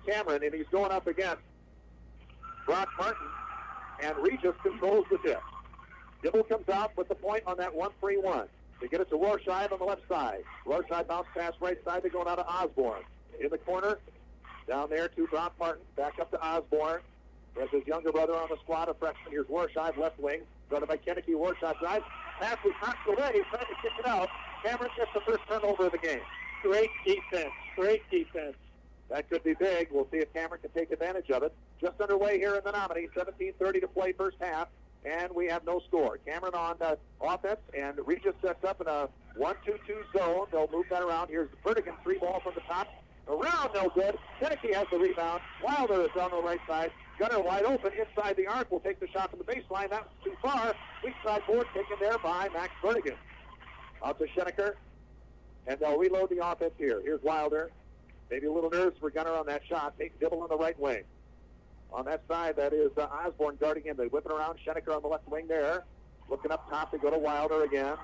Cameron, and he's going up against Brock Martin, and Regis controls the tip. Dibble comes out with the point on that 1-3-1. They get it to Rorschach on the left side. Rorschach bounce pass right side. They're going out to Osborne. In the corner, down there to Brock Martin. Back up to Osborne. There's his younger brother on the squad, a freshman. Here's Rorschach, left wing. Guarded by Kennedy. Rorschach drives. Pass was knocked away. He's trying to kick it out. Cameron gets the first turnover of the game. Great defense. Great defense. That could be big. We'll see if Cameron can take advantage of it. Just underway here in the Nominee. 17:30 to play first half. And we have no score. Cameron on offense, and Regis sets up in a 1-2-2 zone. They'll move that around. Here's the Vertigan, 3 ball from the top. Around, no good. Kennedy has the rebound. Wilder is on the right side. Gunner wide open inside the arc. Will take the shot from the baseline. That's too far. Weak side board taken there by Max Vertigan. Out to Schenecker, and they'll reload the offense here. Here's Wilder. Maybe a little nerves for Gunner on that shot. Take Dibble on the right wing. On that side, that is Osborne guarding him. They whip it around. Schenecker on the left wing there. Looking up top, they go to Wilder again.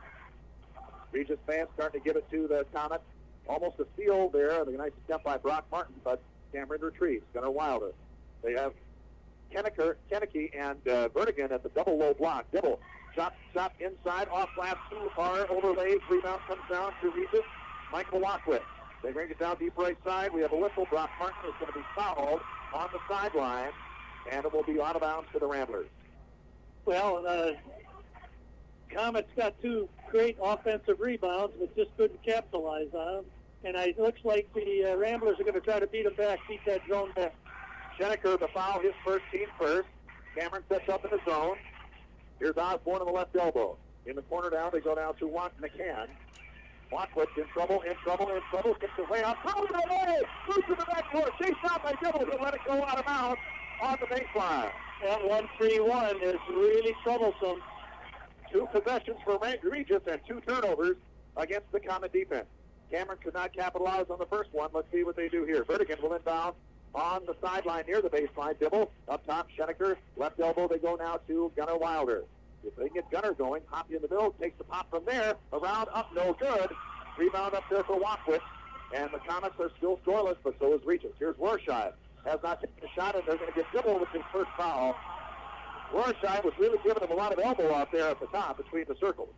Regis fans starting to give it to the Comet. Almost a steal there. A nice step by Brock Martin, but Cameron retrieves. Gunner Wilder. They have Kennedy and Vertigan at the double low block. Dibble. Shot inside, off glass, too far, overlays. Rebound comes down to Regis. Michael Lockwood. They bring it down deep right side. We have a whistle. Brock Martin is going to be fouled on the sideline, and it will be out of bounds to the Ramblers. Well, Comets got 2 great offensive rebounds, but just couldn't capitalize on them. And it looks like the Ramblers are going to try to beat them back, beat that zone back. Schenecker, the foul, his first team first. Cameron sets up in the zone. Here's Osborne on the left elbow. In the corner down, they go down to McCann. Lockwood's in trouble, gets away out. Throws it away! Moves to the backboard. Chased out by Dibble, who let it go out of bounds on the baseline. That 1-3-1 is really troublesome. 2 possessions for Regis and 2 turnovers against the Comet defense. Cameron could not capitalize on the first one. Let's see what they do here. Vertigan will inbound on the sideline near the baseline. Dibble up top, Schenecker. Left elbow, they go now to Gunner Wilder. If they can get Gunner going, Hoppy in the middle, takes the pop from there. Around, up, no good. Rebound up there for Lockwood. And the Comets are still scoreless, but so is Regis. Here's Rorschach. Has not taken a shot, and they're going to get Dibble with his first foul. Rorschach was really giving him a lot of elbow out there at the top between the circles.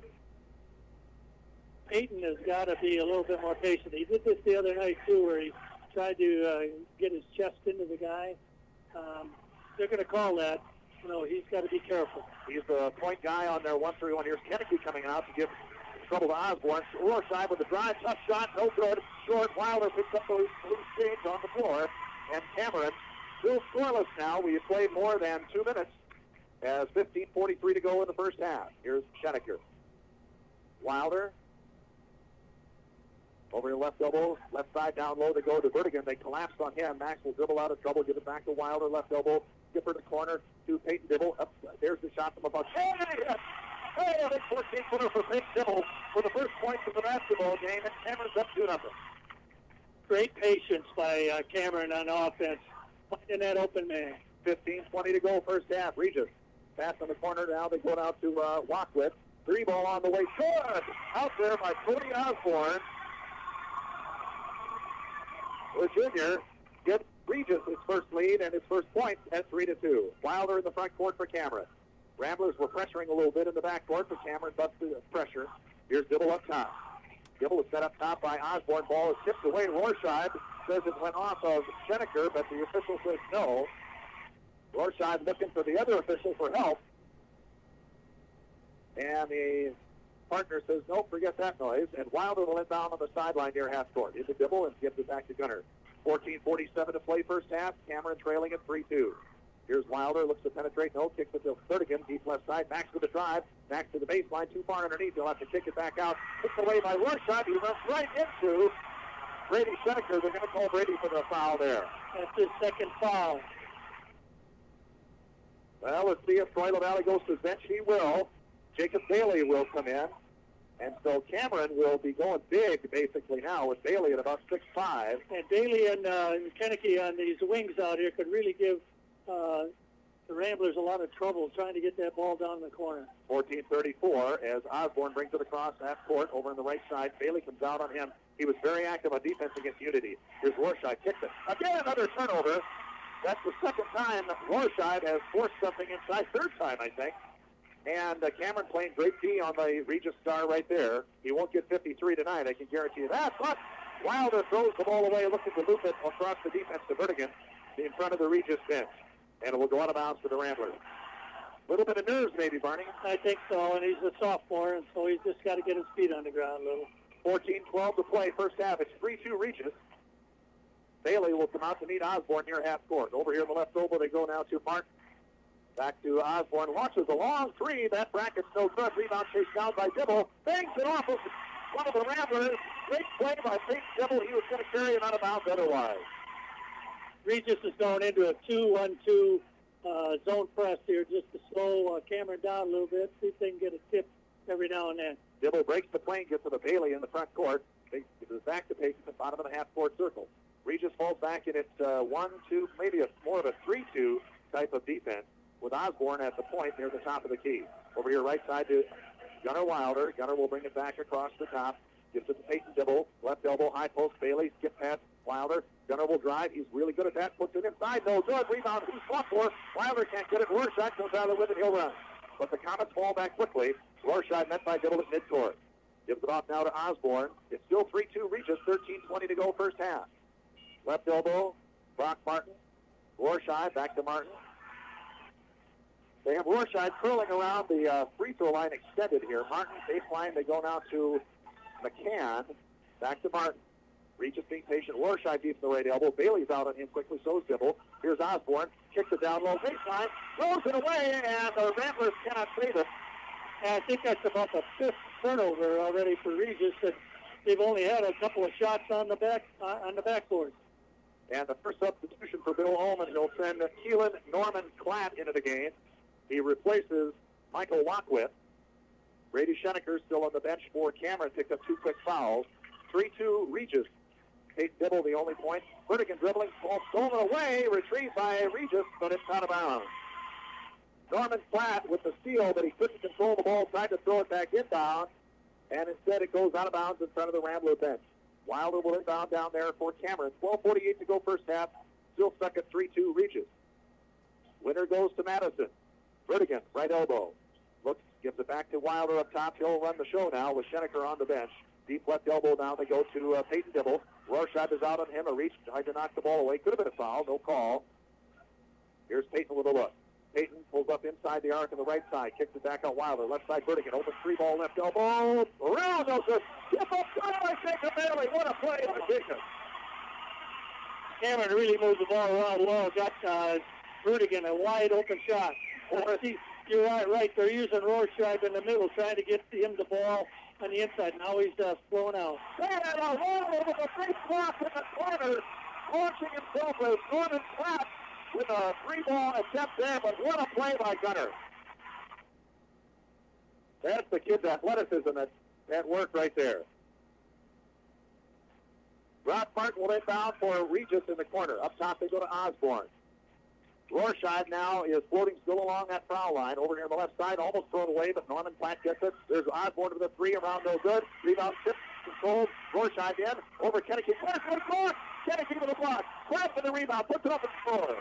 Peyton has got to be a little bit more patient. He did this the other night, too, where he tried to get his chest into the guy. They're going to call that. He's got to be careful. He's the point guy on their 1-3-1. Here's Kennedy coming out to give trouble to Osborne. Rorschach with the drive, tough shot, no good. Short. Wilder picks up the loose change on the floor. And Cameron still scoreless now. We have played more than 2 minutes as 15:43 to go in the first half. Here's Schenecker. Wilder. Over the left elbow, left side down low, they go to Vertigan. They collapsed on him. Max will dribble out of trouble, give it back to Wilder, left elbow. Skipper to corner to Peyton Dibble. Up, there's the shot from about. Hey, a big 14-footer for Peyton Dibble for the first points of the basketball game, and Cameron's up 2-0. Great patience by Cameron on offense, finding that open man. 15:20 to go first half. Regis pass on the corner now. They go down to Lockwood. 3 ball on the way. Good! Out there by Cody Osborne. Junior gives Regis his first lead and his first point at 3-2. Wilder in the front court for Cameron. Ramblers were pressuring a little bit in the back court, but Cameron busted the pressure. Here's Dibble up top. Dibble is set up top by Osborne. Ball is tipped away. Rorschach says it went off of Schenecker, but the official says no. Rorschach looking for the other official for help. And the partner says, no, forget that noise. And Wilder will inbound on the sideline near half court. Into Dibble and gives it back to Gunner. 14:47 to play first half. Cameron trailing at 3-2. Here's Wilder, looks to penetrate, no, kicks it to Vertigan, deep left side, Max with the drive, Max to the baseline, too far underneath, he'll have to kick it back out, kicked away by Rorschach, he runs right into Brady Schenecker. They're going to call Brady for the foul there. That's his second foul. Well, let's see if Troy LaValle goes to the bench. He will. Jacob Bailey will come in. And so Cameron will be going big, basically, now, with Bailey at about 6'5". And Bailey and Kennedy on these wings out here could really give the Ramblers a lot of trouble trying to get that ball down the corner. 14-34 as Osborne brings it across half court over on the right side. Bailey comes out on him. He was very active on defense against Unity. Here's Rorschach, kicks it. Again, another turnover. That's the second time Rorschach has forced something inside. Third time, I think. And Cameron playing great D on the Regis star right there. He won't get 53 tonight, I can guarantee you that. But Wilder throws the ball away, looking to loop it across the defense to Vertigan in front of the Regis bench. And it will go out of bounds for the Ramblers. A little bit of nerves maybe, Barney. I think so, and he's a sophomore, and so he's just got to get his feet on the ground a little. 14-12 to play, first half. It's 3-2 Regis. Bailey will come out to meet Osborne near half court. Over here in the left elbow, they go now to Martin. Back to Osborne. Launches a long three. That bracket's no good. Rebound chased down by Dibble. Bangs it off of one of the Ramblers. Great play by Peyton Dibble. He was going to carry it out of bounds otherwise. Regis is going into a 2-1-2 zone press here just to slow Cameron down a little bit, see if they can get a tip every now and then. Dibble breaks the plane, gets to the Bailey in the front court. They give it back to Peyton at the bottom of the half-court circle. Regis falls back in its 1-2, maybe more of a 3-2 type of defense with Osborne at the point near the top of the key. Over here right side to Gunnar Wilder. Gunnar will bring it back across the top. Gives it to Peyton Dibble. Left elbow, high post, Bailey. Skip past Wilder. Gunnar will drive. He's really good at that. Puts it inside. No good. Rebound. Who's fought for? Wilder can't get it. Rorschach goes out of the with it. He'll run. But the Comets fall back quickly. Rorschach met by Dibble at midcourt. Gives it off now to Osborne. It's still 3-2 Regis. 13:20 to go first half. Left elbow, Brock Martin. Rorschach back to Martin. They have Rorschach curling around the free throw line extended here. Martin, baseline, they go now to McCann. Back to Martin. Regis being patient. Rorschach deep in the right elbow. Bailey's out on him quickly, so is Dibble. Here's Osborne. Kicks it down low baseline. Throws it away, and the Ramblers cannot save it. And I think that's about the fifth turnover already for Regis, and they've only had a couple of shots on the backboard. And the first substitution for Bill Ullman, he'll send Keelan Norman Klatt into the game. He replaces Michael Lockwith. Brady Schenecker still on the bench for Cameron. Picked up 2 quick fouls. 3-2 Regis. Peyton Dibble the only point. Vertigan dribbling. Ball stolen away. Retrieved by Regis, but it's out of bounds. Norman Klatt with the steal, but he couldn't control the ball. Tried to throw it back inbound. And instead it goes out of bounds in front of the Rambler bench. Wilder will inbound down there for Cameron. 12:48 to go first half. Still stuck at 3-2 Regis. Winner goes to Madison. Vertigan, right elbow. Looks, gives it back to Wilder up top. He'll run the show now with Schenecker on the bench. Deep left elbow now. They go to Peyton Dibble. Rorschach is out on him. A reach, tried to knock the ball away. Could have been a foul. No call. Here's Peyton with a look. Peyton pulls up inside the arc on the right side. Kicks it back out Wilder. Left side Vertigan. Open 3-ball left elbow. Around goes the skip up. I think of Bailey. What a play by Bishop. Cameron really moved the ball around well. Got Vertigan a wide open shot. You're right. They're using Rorschach in the middle, trying to get him the ball on the inside. Now he's thrown out. They had a roll over the big block in the corner, launching himself as Norman Klatt with a 3-ball attempt there, but what a play by Gunnar. That's the kid's athleticism at work right there. Brock Martin will inbound for Regis in the corner. Up top they go to Osborne. Rorschach now is floating still along that foul line. Over here on the left side, almost thrown away, but Norman Klatt gets it. There's Osborne with a 3, around no good. Rebound tip, controlled. Rorschach in, over Kennedy. Klatt for the block! Kennedy with a block. Klatt for the rebound, puts it up and scores.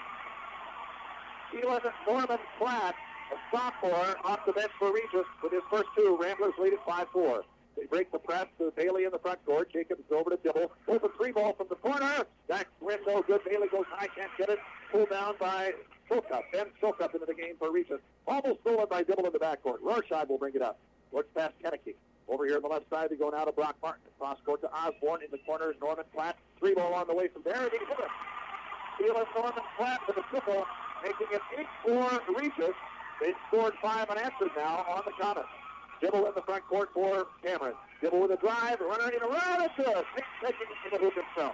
11, Norman Klatt, a sophomore, off the bench for Regis with his first 2. Ramblers lead at 5-4. They break the press to Bailey in the front court. Jacobs over to Dibble. Open 3-ball from the corner. Back rim no good. Bailey goes high, can't get it. Pulled down by Silcup. Ben Silcup into the game for Regis. Almost stolen by Dibble in the backcourt. Rorschach will bring it up. Looks past Kennedy. Over here on the left side, they go now to Brock Martin. Cross court to Osborne in the corner. Norman Klatt. 3-ball on the way from there. And he hit it. Stealing Norman Klatt with a triple, making it 8-4 Regis. They've scored 5 unanswered now on the Comets. Dibble in the front court for Cameron. Dibble with a drive, runner in around, it's good. Taking it to the hoop himself.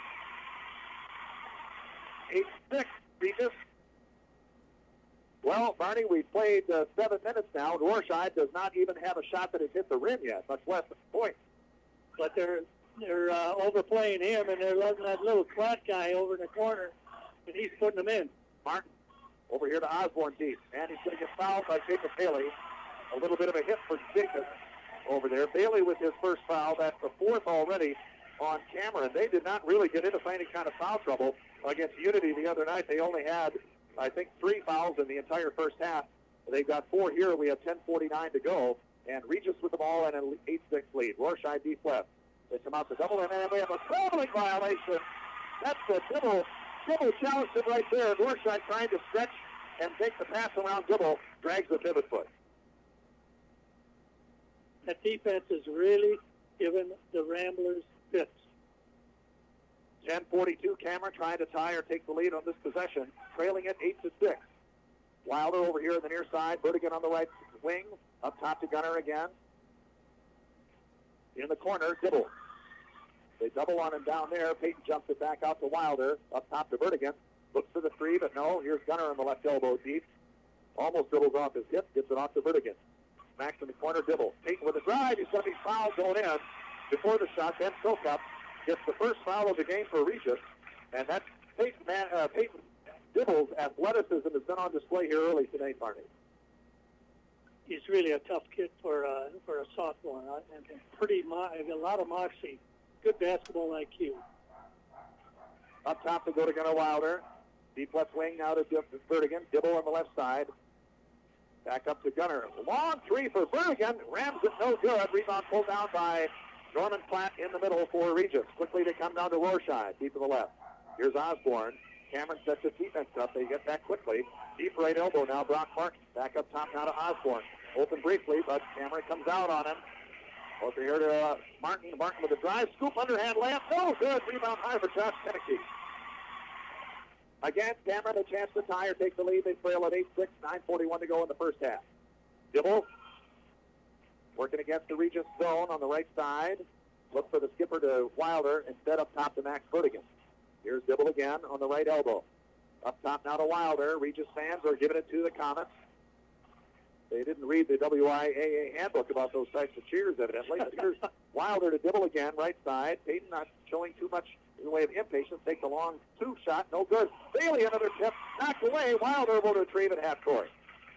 8-6, Regis. Well, Barney, we've played 7 minutes now. Rorschach does not even have a shot that has hit the rim yet, much less a point. But they're overplaying him, and they're letting that little Klatt guy over in the corner, and he's putting them in. Martin Over here to Osborne deep. And he's going to get fouled by Jacob Bailey. A little bit of a hit for Jacob over there. Bailey with his first foul. That's the fourth already on Cameron. They did not really get into any kind of foul trouble against Unity the other night. They only had, I think, 3 fouls in the entire first half. They've got 4 here. We have 10:49 to go. And Regis with the ball and an 8-6 lead. Rorschach deep left. They come out to double, and then we have a traveling violation. That's the Dibble challenged it right there. Rorschach trying to stretch and take the pass around Dibble. Drags the pivot foot. That defense is really giving the Ramblers fits. 10:42. Cameron trying to tie or take the lead on this possession, trailing it 8-6. Wilder over here on the near side. Vertigan on the right wing. Up top to Gunner again. In the corner, Dibble. They double on him down there. Peyton jumps it back out to Wilder. Up top to Vertigan. Looks for the 3, but no. Here's Gunner on the left elbow deep. Almost dribbles off his hip. Gets it off to Vertigan. Max in the corner, Dibble. Peyton with a drive. He's going to be fouled going in before the shot. Ben Silkup gets the first foul of the game for Regis. And that's Peyton Dibble's athleticism has been on display here early today, Barney. He's really a tough kid for a sophomore, and a lot of moxie. Good basketball IQ. Up top to go to Gunnar Wilder. Deep left wing now to Vertigan. Dibble on the left side. Back up to Gunner. Long 3 for Vertigan. Rams it no good. Rebound pulled down by Norman Platt in the middle for Regis. Quickly they come down to Rorschach. Deep to the left. Here's Osborne. Cameron sets his defense up. They get back quickly. Deep right elbow now. Brock Martin. Back up top now to Osborne. Open briefly, but Cameron comes out on him. Over here to Martin. Martin with a drive. Scoop underhand layup. No good. Rebound high for Josh Kennedy. Again, Cameron a chance to tie or take the lead. They trail at 8-6. 9:41 to go in the first half. Dibble working against the Regis zone on the right side. Look for the skipper to Wilder. Instead up top to Max Vertigan. Here's Dibble again on the right elbow. Up top now to Wilder. Regis fans are giving it to the Comets. They didn't read the WIAA handbook about those types of cheers, evidently. Here's Wilder to Dibble again, right side. Peyton not showing too much in the way of impatience. Takes a long 2 shot, no good. Bailey another tip, knocked away. Wilder able to retrieve at half court.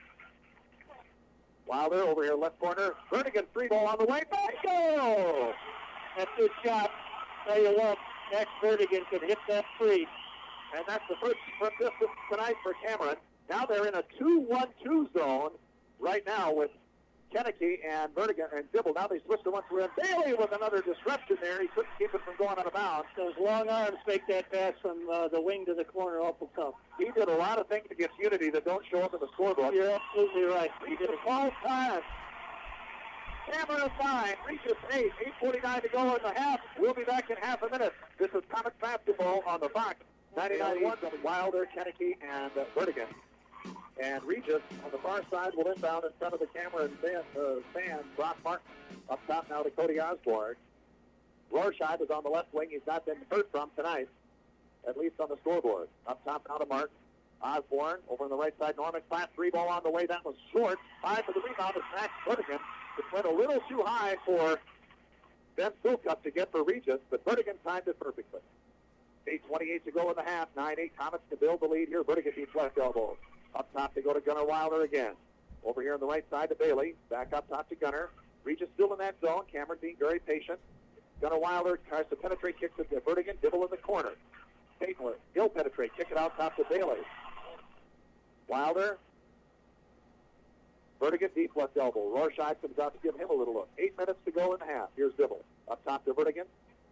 Wilder over here left corner. Vertigan 3 ball on the way. Bingo! That's a good shot. Tell you what, Max Vertigan could hit that 3. And that's the first from distance tonight for Cameron. Now they're in a 2-1-2 zone right now with Kennedy and Vertigan and Dibble. Now they switch to one for him. Bailey with another disruption there. He couldn't keep it from going out of bounds. Those long arms make that pass from the wing to the corner awful tough. He did a lot of things against Unity that don't show up in the scorebook. You're absolutely right. He did 12 times. Cameron 9, Regis 8, 8:49 to go in the half. We'll be back in half a minute. This is Comet Basketball on the Fox 99.1. Wilder, Kennedy, and Vertigan. And Regis on the far side will inbound in front of the Cameron fans. Brock Martin up top now to Cody Osborne. Rorschach is on the left wing. He's not been heard from tonight, at least on the scoreboard. Up top now to Martin. Osborne over on the right side. Norman Platt 3 ball on the way. That was short. High for the rebound is Max Vertigan. It went a little too high for Ben Silkup to get for Regis, but Vertigan timed it perfectly. 8:28 to go in the half. 9-8 Comets to build the lead here. Vertigan beats left elbow. Up top to go to Gunnar Wilder again. Over here on the right side to Bailey. Back up top to Gunnar. Regis still in that zone. Cameron being very patient. Gunnar Wilder tries to penetrate, kicks it to Vertigan. Dibble in the corner. Peyton he'll penetrate, kick it out top to Bailey. Wilder. Vertigan deep left elbow. Rorschach comes out to give him a little look. 8 minutes to go in the half. Here's Dibble. Up top to Vertigan.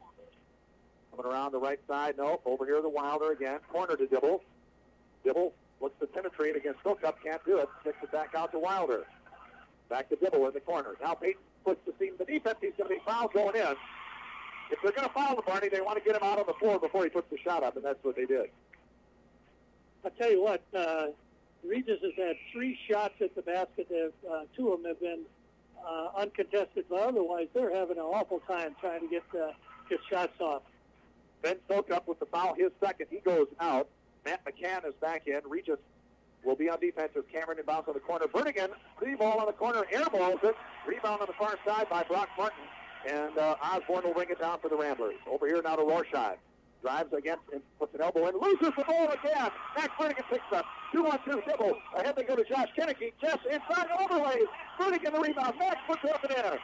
Coming around the right side. Nope. Over here to Wilder again. Corner to Dibble. Dibble looks to penetrate against Silkup. Can't do it. Kicks it back out to Wilder. Back to Dibble in the corner. Now Peyton puts the seam. The defense, he's going to be fouled going in. If they're going to foul the Barney, they want to get him out on the floor before he puts the shot up, and that's what they did. I'll tell you what, Regis has had 3 shots at the basket. 2 of them have been uncontested, but otherwise they're having an awful time trying to get shots off. Ben Silkup with the foul, his second. He goes out. Matt McCann is back in. Regis will be on defense as Cameron inbounds on the corner. Vertigan, 3 ball on the corner, airballs it. Rebound on the far side by Brock Martin. And Osborne will bring it down for the Ramblers. Over here now to Rorschach. Drives against and puts an elbow in. Loses the ball again. Max Vertigan picks up. 2-on-2 Dibble. Ahead they go to Josh Kennedy. Just inside overlays. Vertigan the rebound. Max puts it up in there.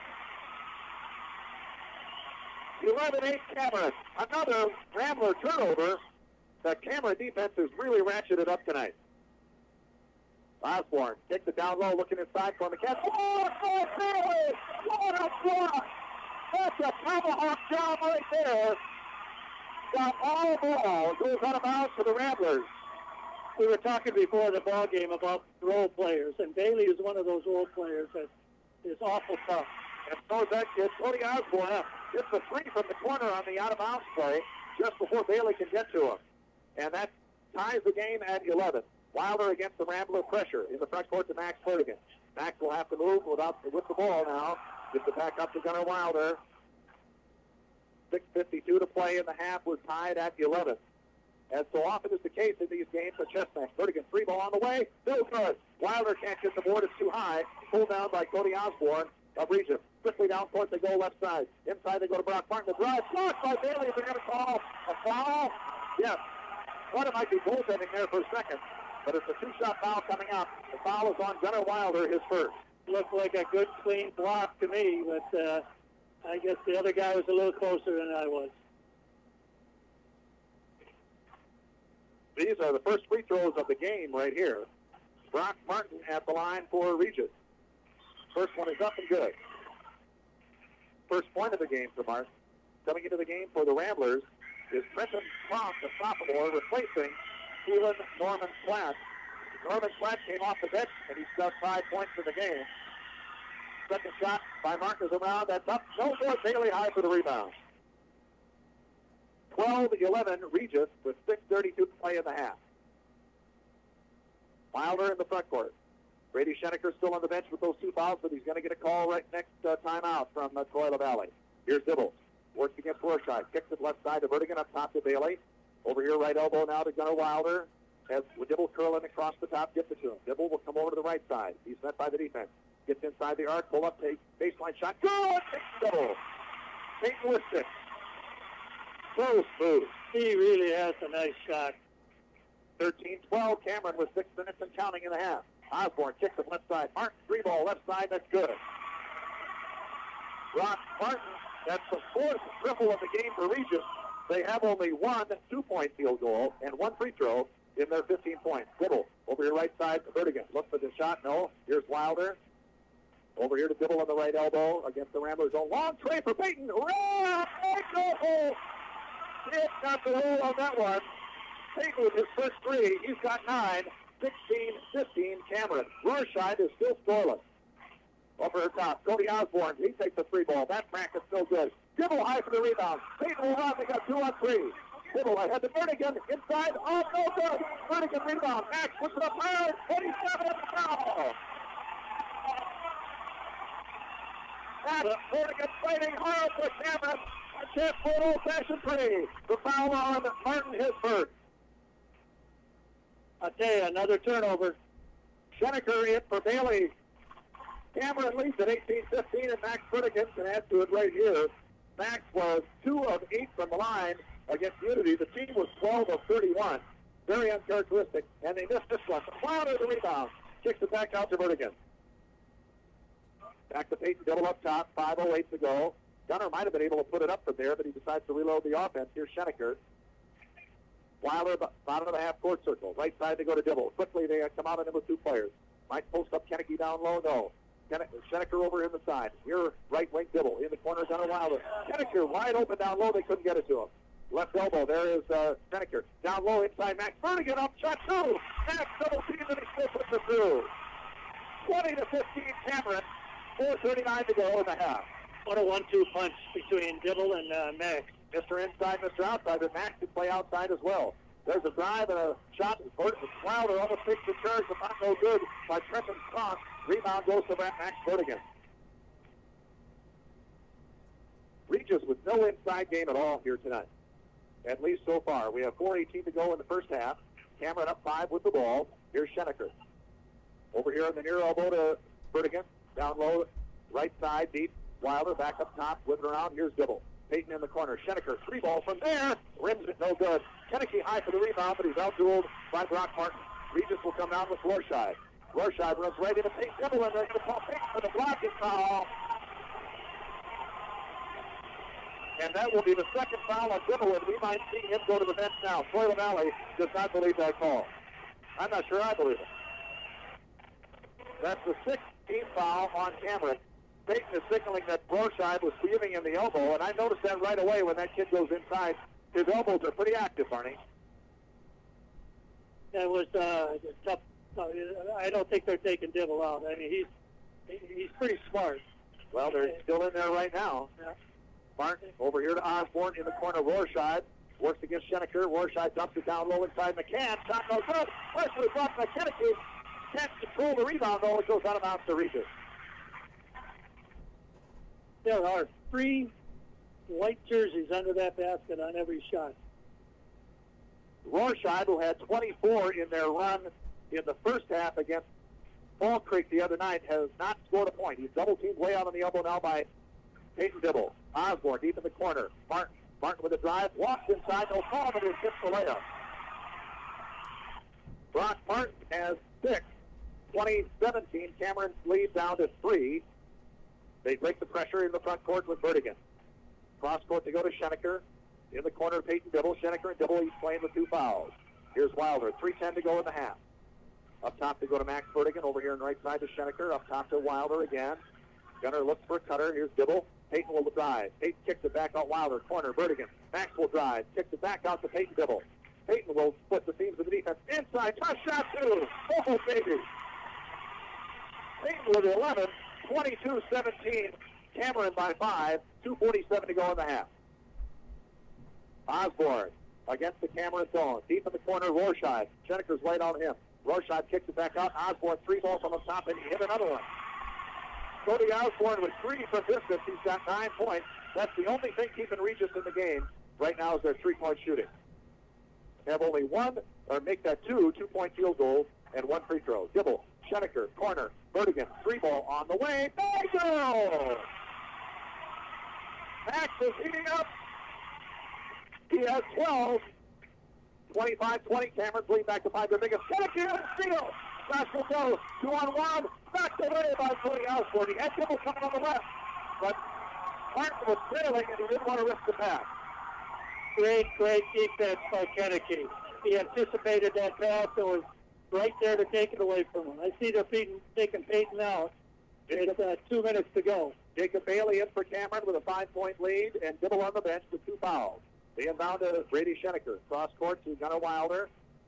11-8 Cameron. Another Rambler turnover. The Cameron defense has really ratcheted up tonight. Osborne takes it down low, looking inside for McCann. Oh, Bailey! What a block! That's a tomahawk job right there. Got all ball. Goes out of bounds for the Ramblers. We were talking before the ball game about role players, and Bailey is one of those role players that is awful tough. And so that kid, Cody Osborne, gets a three from the corner on the out-of-bounds play just before Bailey can get to him. And that ties the game at 11. Wilder against the Rambler pressure in the front court to Max Vertigan. Max will have to move with the ball now. Gets it back up to Gunnar Wilder. 6:52 to play in the half. Was tied at 11. As so often is the case in these games, the chess match. Vertigan, free ball on the way. No good. Wilder can't get the board. It's too high. Pulled down by Cody Osborne of Regis. Quickly down court, they go left side. Inside, they go to Brock Martin. The drive blocked by Bailey. They're going to call a foul. Yes. Thought it might be goaltending there for a second, but it's a two-shot foul coming up. The foul is on Gunnar Wilder, his first. Looked like a good, clean block to me, but I guess the other guy was a little closer than I was. These are the first free throws of the game right here. Brock Martin at the line for Regis. First one is up and good. First point of the game for Martin. Coming into the game for the Ramblers is Trenton Cross, the sophomore, replacing Keelan Norman Platt. Norman Platt came off the bench, and he scored 5 points in the game. Second shot by Martin is around. That's up. No good. Bailey high for the rebound. 12-11 Regis with 6:32 to play in the half. Wilder in the front court. Brady Schenecker still on the bench with those two fouls, but he's going to get a call right next timeout from Troy LaValle. Here's Dibble. Works against Rorschach. Kicks it left side to Vertigan up top to Bailey. Over here, right elbow now to Gunnar Wilder. As Dibble curling across the top, gets it to him. Dibble will come over to the right side. He's met by the defense. Gets inside the arc, pull up, take baseline shot. Good! Dibble. St. Louis. So smooth. He really has a nice shot. 13-12. Cameron with 6 minutes and counting in the half. Osborne kicks it left side. Martin, three ball left side. That's good. Brock Martin, that's the fourth triple of the game for Regis. They have only one 2-point field goal and one free throw in their 15 points. Dibble over your right side to Vertigan. Look for the shot. No. Here's Wilder. Over here to Dibble on the right elbow against the Ramblers' own. Long tray for Payton. Right goal. It got the hole on that one. Payton with his first three. He's got 9. 16-15 Cameron. Rorschach is still scoreless. Over her top. Cody Osborne. He takes the three ball. That bracket's still good. Dibble high for the rebound. Payton will run. They got 2 on 3. Dibble ahead to Vertigan. Inside. Oh, no good. Vertigan rebound. Max puts it up high. 27 at the foul. That's Vertigan fighting hard for Cameron. A chance for an old-fashioned three. The foul on Martin, his first. I'll tell you, another turnover. Schenecker in for Bailey. Cameron leads at 18-15, and Max Vertigan can add to it right here. Max was 2 of 8 from the line against Unity. The team was 12 of 31. Very uncharacteristic, and they missed this one. Wilder the rebound. Kicks it back out to Vertigan. Back to Payton, Dibble up top, 5:08 to go. Gunnar might have been able to put it up from there, but he decides to reload the offense. Here's Schenecker. Wilder, bottom of the half-court circle. Right side, they go to Dibble. Quickly, they come out and in with 2 players. Might post up Kennedy down low. No. Schenecker over in the side. Here, right wing Dibble. In the corner, Gunnar Wilder. Schenecker wide open down low. They couldn't get it to him. Left elbow. There is Schenecker. Down low, inside Max. Vertigan up, shot 2. Max double team, and he still puts it through. 20-15 Cameron. 4:39 to go in the half. What a 1-2 punch between Dibble and Max. Mr. Inside, Mr. Outside, but Max can play outside as well. There's a drive and a shot. Wilder almost takes the charge, but not no good by Trenton Cross. Rebound goes to Max Vertigan. Regis with no inside game at all here tonight, at least so far. We have 4:18 to go in the first half. Cameron up 5 with the ball. Here's Schenecker. Over here on the near elbow to Vertigan. Down low, right side, deep. Wilder back up top, whipping around. Here's Dibble. Peyton in the corner. Schenecker, 3-ball from there. Rims it, no good. Kennedy high for the rebound, but he's out-dueled by Brock Martin. Regis will come down with Rorschach. Rorschach runs right into Peyton Dibble, and they're going to call Peyton for the blocking foul. And that will be the second foul on Dibble, and we might see him go to the bench now. Troy LaValle does not believe that call. I'm not sure I believe it. That's the 16th foul on Cameron. Peyton is signaling that Rorschach was giving him the elbow, and I noticed that right away when that kid goes inside. His elbows are pretty active, Barney. That was tough. I don't think they're taking Dibble out. I mean, he's pretty smart. Well, they're still in there right now. Yeah. Martin over here to Osborne in the corner. Rorschach works against Schenecker. Rorschach dumps it down low inside McCann. Shot no good. Partially blocked by Kennedy. Can't control the rebound, though. It goes out of bounds to Regis. There are 3 white jerseys under that basket on every shot. Rorschach, who had 24 in their run in the first half against Fall Creek the other night, has not scored a point. He's double-teamed way out on the elbow now by Peyton Dibble. Osborne deep in the corner. Martin with a drive. Walks inside. No call, but it hits the layup. Brock Martin has 6. 2017, Cameron's lead down to 3. They break the pressure in the front court with Vertigan. Cross court to go to Schenecker. In the corner, Peyton Dibble. Schenecker and Dibble each playing with 2 fouls. Here's Wilder. 3:10 to go in the half. Up top to go to Max Vertigan. Over here on the right side to Schenecker. Up top to Wilder again. Gunner looks for a cutter. Here's Dibble. Peyton will drive. Peyton kicks it back out Wilder. Corner, Vertigan. Max will drive. Kicks it back out to Peyton Dibble. Peyton will split the seams of the defense. Inside. Tough shot, too. Oh, baby. Peyton with 11. 22-17. Cameron by 5. 2:47 to go in the half. Osborne against the Cameron zone. Deep in the corner, Rorschach. Schenecker's right on him. Rorschach kicks it back out. Osborne, 3-ball from the top, and he hit another one. Cody Osborne with 3 from distance. He's got 9 points. That's the only thing keeping Regis in the game right now is their 3-point shooting. They have only 1, or make that 2 2-point field goals and 1 free throw. Dibble, Schenecker, corner, Vertigan, 3-ball on the way. Bingo! Max is heating up. He has 12. 25-20. Cameron's lead back to 5. Their biggest. Schenecker, steal. Basket goes. 2-on-1. Backed away by Cody Osborne. He had Dibble coming on the left, but Martin was trailing and he didn't want to risk the pass. Great defense by Kennedy. He anticipated that pass and was right there to take it away from him. I see they're taking Peyton out. It's 2 minutes to go. Jacob Bailey in for Cameron with a 5-point lead, and Dibble on the bench with 2 fouls. The inbound to Brady Schenecker. Cross court to Gunnar Wilder.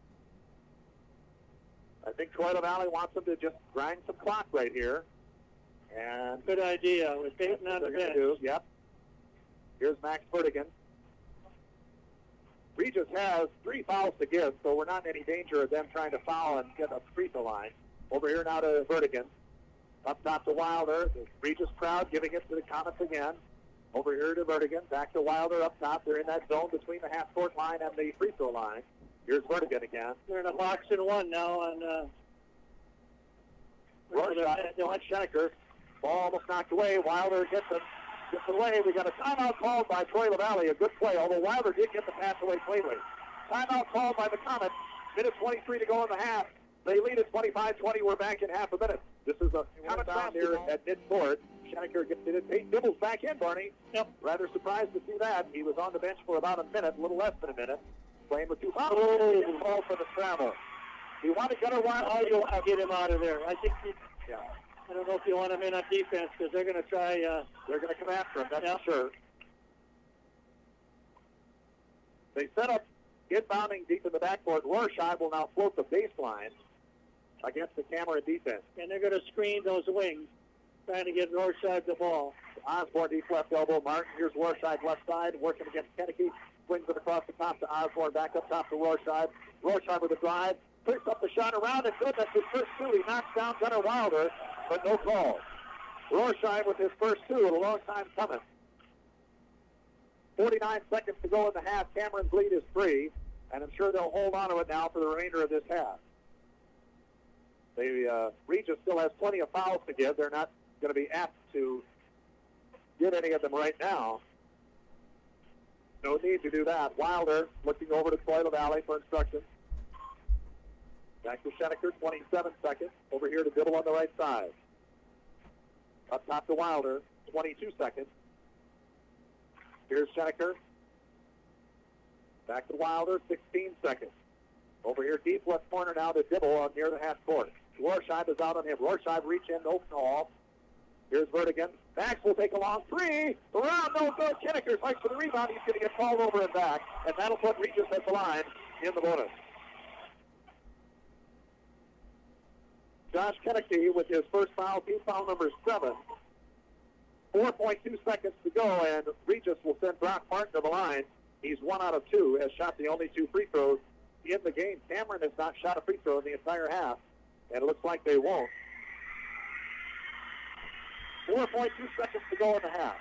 I think Troy LaValle wants him to just grind some clock right here. And good idea with Peyton on the bench. Yep. Here's Max Vertigan. Regis has 3 fouls to give, so we're not in any danger of them trying to foul and get a free throw line. Over here now to Vertigan. Up top to Wilder. The Regis crowd giving it to the Comets again. Over here to Vertigan. Back to Wilder up top. They're in that zone between the half-court line and the free throw line. Here's Vertigan again. They're in a box and 1 now on Schenecker. Ball almost knocked away. Wilder gets away. We got a timeout called by Troy LaValle. A good play, although Wilder did get the pass away cleanly. Timeout called by the Comets. Minute 23 to go in the half. They lead at 25-20. We're back in half a minute. This is a Comet down here at mid-court. Schenecker gets it. Peyton Dibble's back in, Barney. Yep. Rather surprised to see that. He was on the bench for about a minute, a little less than a minute, playing with 2 fouls. Ball for the scramble. You want to get a while? I'll get him out of there. I think I don't know if you want him in on defense because they're going to try. They're going to come after him, that's for sure. They set up inbounding deep in the backcourt. Rorschach will now float the baseline against the Cameron defense. And they're going to screen those wings, trying to get Rorschach the ball. Osborne deep left elbow. Martin, here's Rorschach left side, working against Kennedy. Swings it across the top to Osborne, back up top to Rorschach. Rorschach with a drive. Picks up the shot around and good. That's his first 2. He knocks down Gunnar Wilder, but no call. Rorschach with his first 2 in a long time coming. 49 seconds to go in the half. Cameron's lead is 3, and I'm sure they'll hold on to it now for the remainder of this half. Regis still has plenty of fouls to give. They're not going to be apt to give any of them right now. No need to do that. Wilder looking over to Toilet Valley for instructions. Back to Schenecker, 27 seconds. Over here to Dibble on the right side. Up top to Wilder, 22 seconds. Here's Schenecker. Back to Wilder, 16 seconds. Over here, deep left corner now to Dibble near the half court. Rorschach is out on him. Rorschach reach in, open all. Here's Vertigan. Max will take a long three. Around, no good. Schenecker fights for the rebound. He's going to get called over and back, and that'll put Regis at the line in the bonus. Josh Kennedy with his first foul, team foul number 7. 4.2 seconds to go, and Regis will send Brock Martin to the line. He's 1 out of 2, has shot the only 2 free throws in the game. Cameron has not shot a free throw in the entire half, and it looks like they won't. 4.2 seconds to go in the half.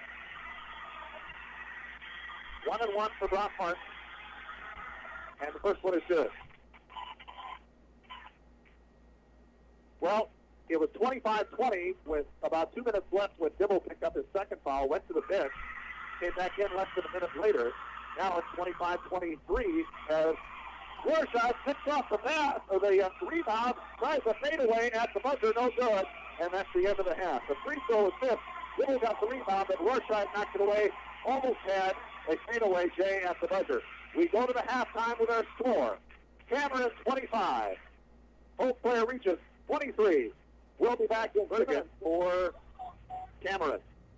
1-1 for Brock Martin, and the first one is good. Well, it was 25-20 with about 2 minutes left when Dibble picked up his second foul, went to the bench, came back in less than a minute later. Now it's 25-23 as Rorschach picks off the pass, or the rebound, tries a fadeaway at the buzzer, no good, and that's the end of the half. The free throw is missed. Dibble got the rebound, but Rorschach knocked it away, almost had a fadeaway, Jay, at the buzzer. We go to the halftime with our score. Cameron 25. Hope player Regis 23. We'll be back in Vertigan for Cameron.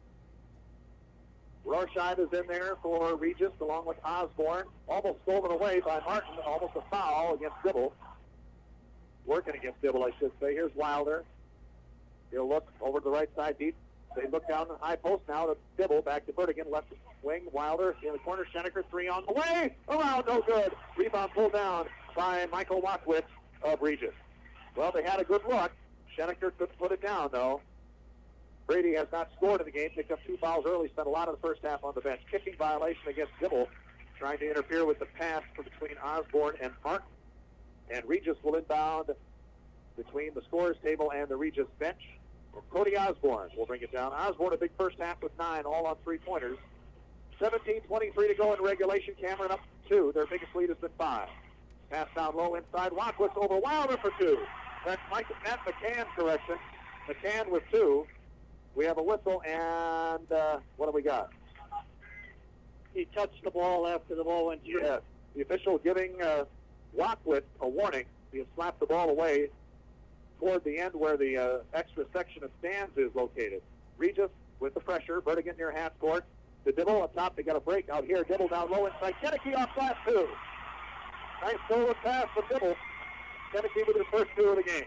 Rorschach is in there for Regis along with Osborne. Almost stolen away by Martin. Almost a foul against Dibble. Working against Dibble, I should say. Here's Wilder. He'll look over to the right side deep. They look down the high post now to Dibble. Back to Vertigan. Left wing. Wilder in the corner. Schenecker 3 on the way. Around, no good. Rebound pulled down by Michael Wakwitz of Regis. Well, they had a good look. Schenecker couldn't put it down, though. Brady has not scored in the game, picked up 2 fouls early, spent a lot of the first half on the bench. Kicking violation against Dibble, trying to interfere with the pass between Osborne and Martin. And Regis will inbound between the scorer's table and the Regis bench. And Cody Osborne will bring it down. Osborne, a big first half with 9, all on 3-pointers. 17:23 to go in regulation. Cameron up 2. Their biggest lead has been 5. Pass down low inside. Wakwitz over Wilder for 2. That's Matt McCann's correction. McCann with 2. We have a whistle, and what do we got? He touched the ball after the ball went through. Yes. The official giving Wakwitz a warning. He has slapped the ball away toward the end where the extra section of stands is located. Regis with the pressure. Vertigan near half court. The Dibble up top. They got a break out here. Dibble down low inside. Kennedy off glass 2. Nice solo pass from Dibble. Kennedy with his first 2 of the game.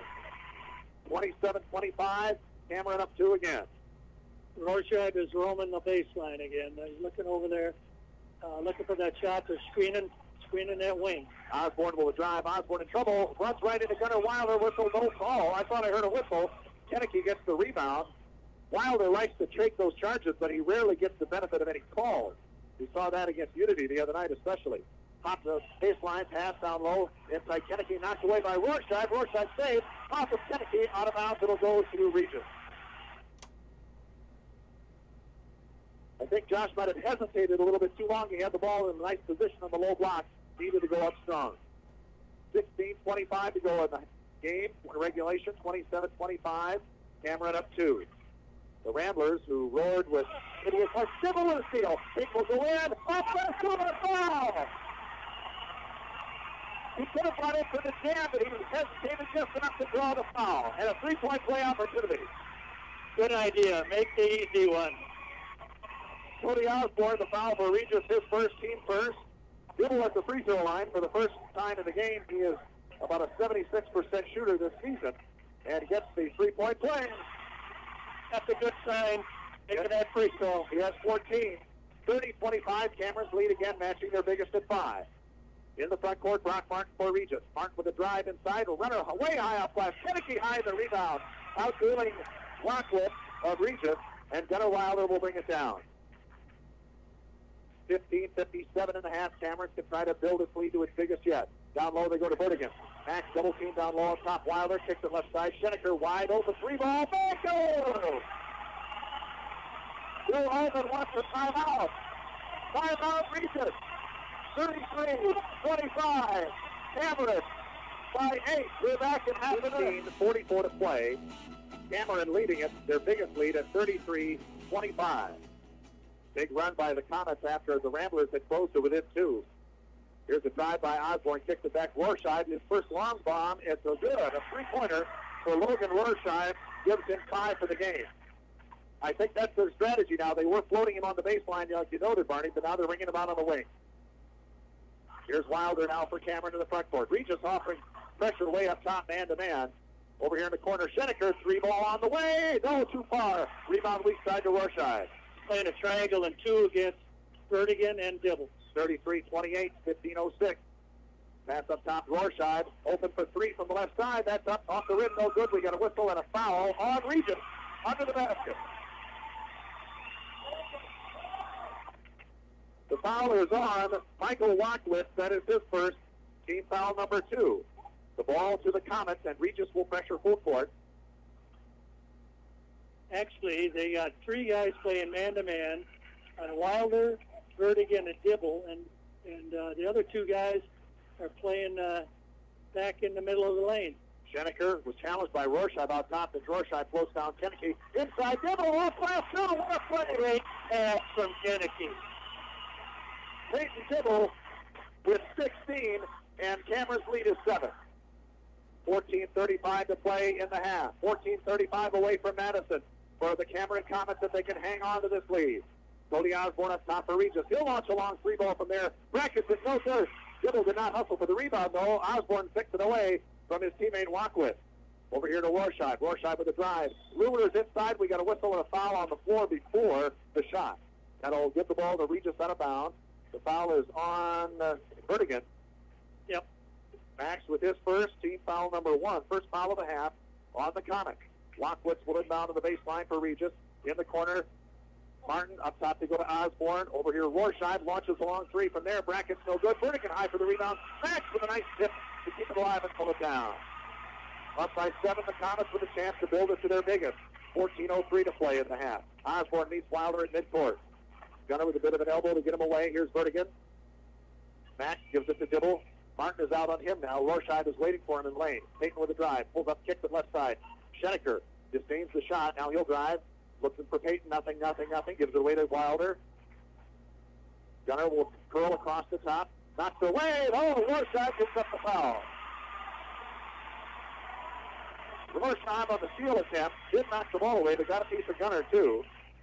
27-25. Cameron up 2 again. Rorschach is roaming the baseline again. He's looking over there, looking for that shot. They're screening that wing. Osborne will drive. Osborne in trouble. Runs right into Gunnar Wilder. Whistle, no call. I thought I heard a whistle. Kennedy gets the rebound. Wilder likes to take those charges, but he rarely gets the benefit of any calls. We saw that against Unity the other night especially. Top the baseline, pass down low. Inside Kennedy, knocked away by Rorschach. Rorschach saves. Off of Kennedy, out of bounds. It'll go to Regis. I think Josh might have hesitated a little bit too long. He had the ball in a nice position on the low block. Needed to go up strong. 16:25 to go in the game. Regulation, 27-25. Cameron up 2. The Ramblers, who roared with idiots like Dibble in the steal. It will go in. Up there to the foul. He could have brought it to the jam, but he hesitated just enough to draw the foul. And a 3-point play opportunity. Good idea. Make the easy one. Cody Osborne, the foul for Regis, his first, team first. Dibble at the free throw line for the first time in the game. He is about a 76% shooter this season and gets the 3-point play. That's a good sign. Making that free throw. He has 14. 30-25. Cameron's lead again, matching their biggest at 5. In the front court, Brock Martin for Regis. Martin with a drive inside. A runner way high off glass. Kennedy high the rebound. Outdueling Wakwitz of Regis. And Gunnar Wilder will bring it down. 15:57.5. Cameron can try to build its lead to its biggest yet. Down low they go to Vertigan. Max double team down low on top. Wilder kicks it left side. Schenecker wide open. 3-ball. Back goal! Bill Holman wants the timeout. Timeout, Regis. 33-25. Cameron by 8. We're back in half a minute. 44 to play. Cameron leading it, their biggest lead at 33-25. Big run by the Comets after the Ramblers had closed to within 2. Here's a drive by Osborne, kicks it back. Rorschach, his first long bomb. It's a good, a three-pointer for Logan Rorschach, gives him 5 for the game. I think that's their strategy now. They were floating him on the baseline, like you noted, Barney, but now they're ringing him out on the wing. Here's Wilder now for Cameron to the front court. Regis offering pressure way up top, man-to-man. Over here in the corner, Schenecker, 3 ball on the way. No, too far. Rebound weak side to Rorschach. Playing a triangle and 2 against Vertigan and Dibble. 33-28, 15:06. Pass up top, Rorschach. Open for 3 from the left side. That's up off the rim, no good. We got a whistle and a foul on Regis. Under the basket. The foul is on Michael Wacklitz. That is his first, team foul number 2. The ball to the Comets, and Regis will pressure full court. Actually, they got 3 guys playing man-to-man, Wilder, Vertigan, and Dibble, and the other 2 guys are playing back in the middle of the lane. Schenecker was challenged by Rorschach about top, and Rorschach floats down Kennedy. Inside Dibble, off glass, no, what a play! Great pass from Kennedy. Peyton Dibble with 16, and Cameron's lead is 7. 14:35 to play in the half. 14:35 away from Madison for the Cameron Comets if they can hang on to this lead. Cody Osborne up top for Regis. He'll launch a long 3 ball from there. Brackets it, no good. Dibble did not hustle for the rebound, though. Osborne picks it away from his teammate Wacklitz. Over here to Rorschach. Rorschach with a drive. Luminers inside. We got a whistle and a foul on the floor before the shot. That'll give the ball to Regis out of bounds. The foul is on Vertigan. Yep. Max with his first, team foul number 1. First foul of the half on the Comet. Wacklitz will inbound to the baseline for Regis. In the corner, Martin up top to go to Osborne. Over here, Rorschach launches a long 3 from there. Brackets no good. Vertigan high for the rebound. Max with a nice tip to keep it alive and pull it down. Up by 7, the Comets with a chance to build it to their biggest. 14:03 to play in the half. Osborne meets Wilder at midcourt. Gunner with a bit of an elbow to get him away. Here's Vertigan. Max gives it to Dibble. Martin is out on him now. Rorschach is waiting for him in lane. Peyton with a drive. Pulls up, kicks it left side. Schenecker disdains the shot. Now he'll drive. Looking for Peyton. Nothing. Gives it away to Wilder. Gunner will curl across the top. Knocks it away. Oh, Rorschach gets up the foul. Rorschach on the steal attempt did knock the ball away, but got a piece of Gunner too.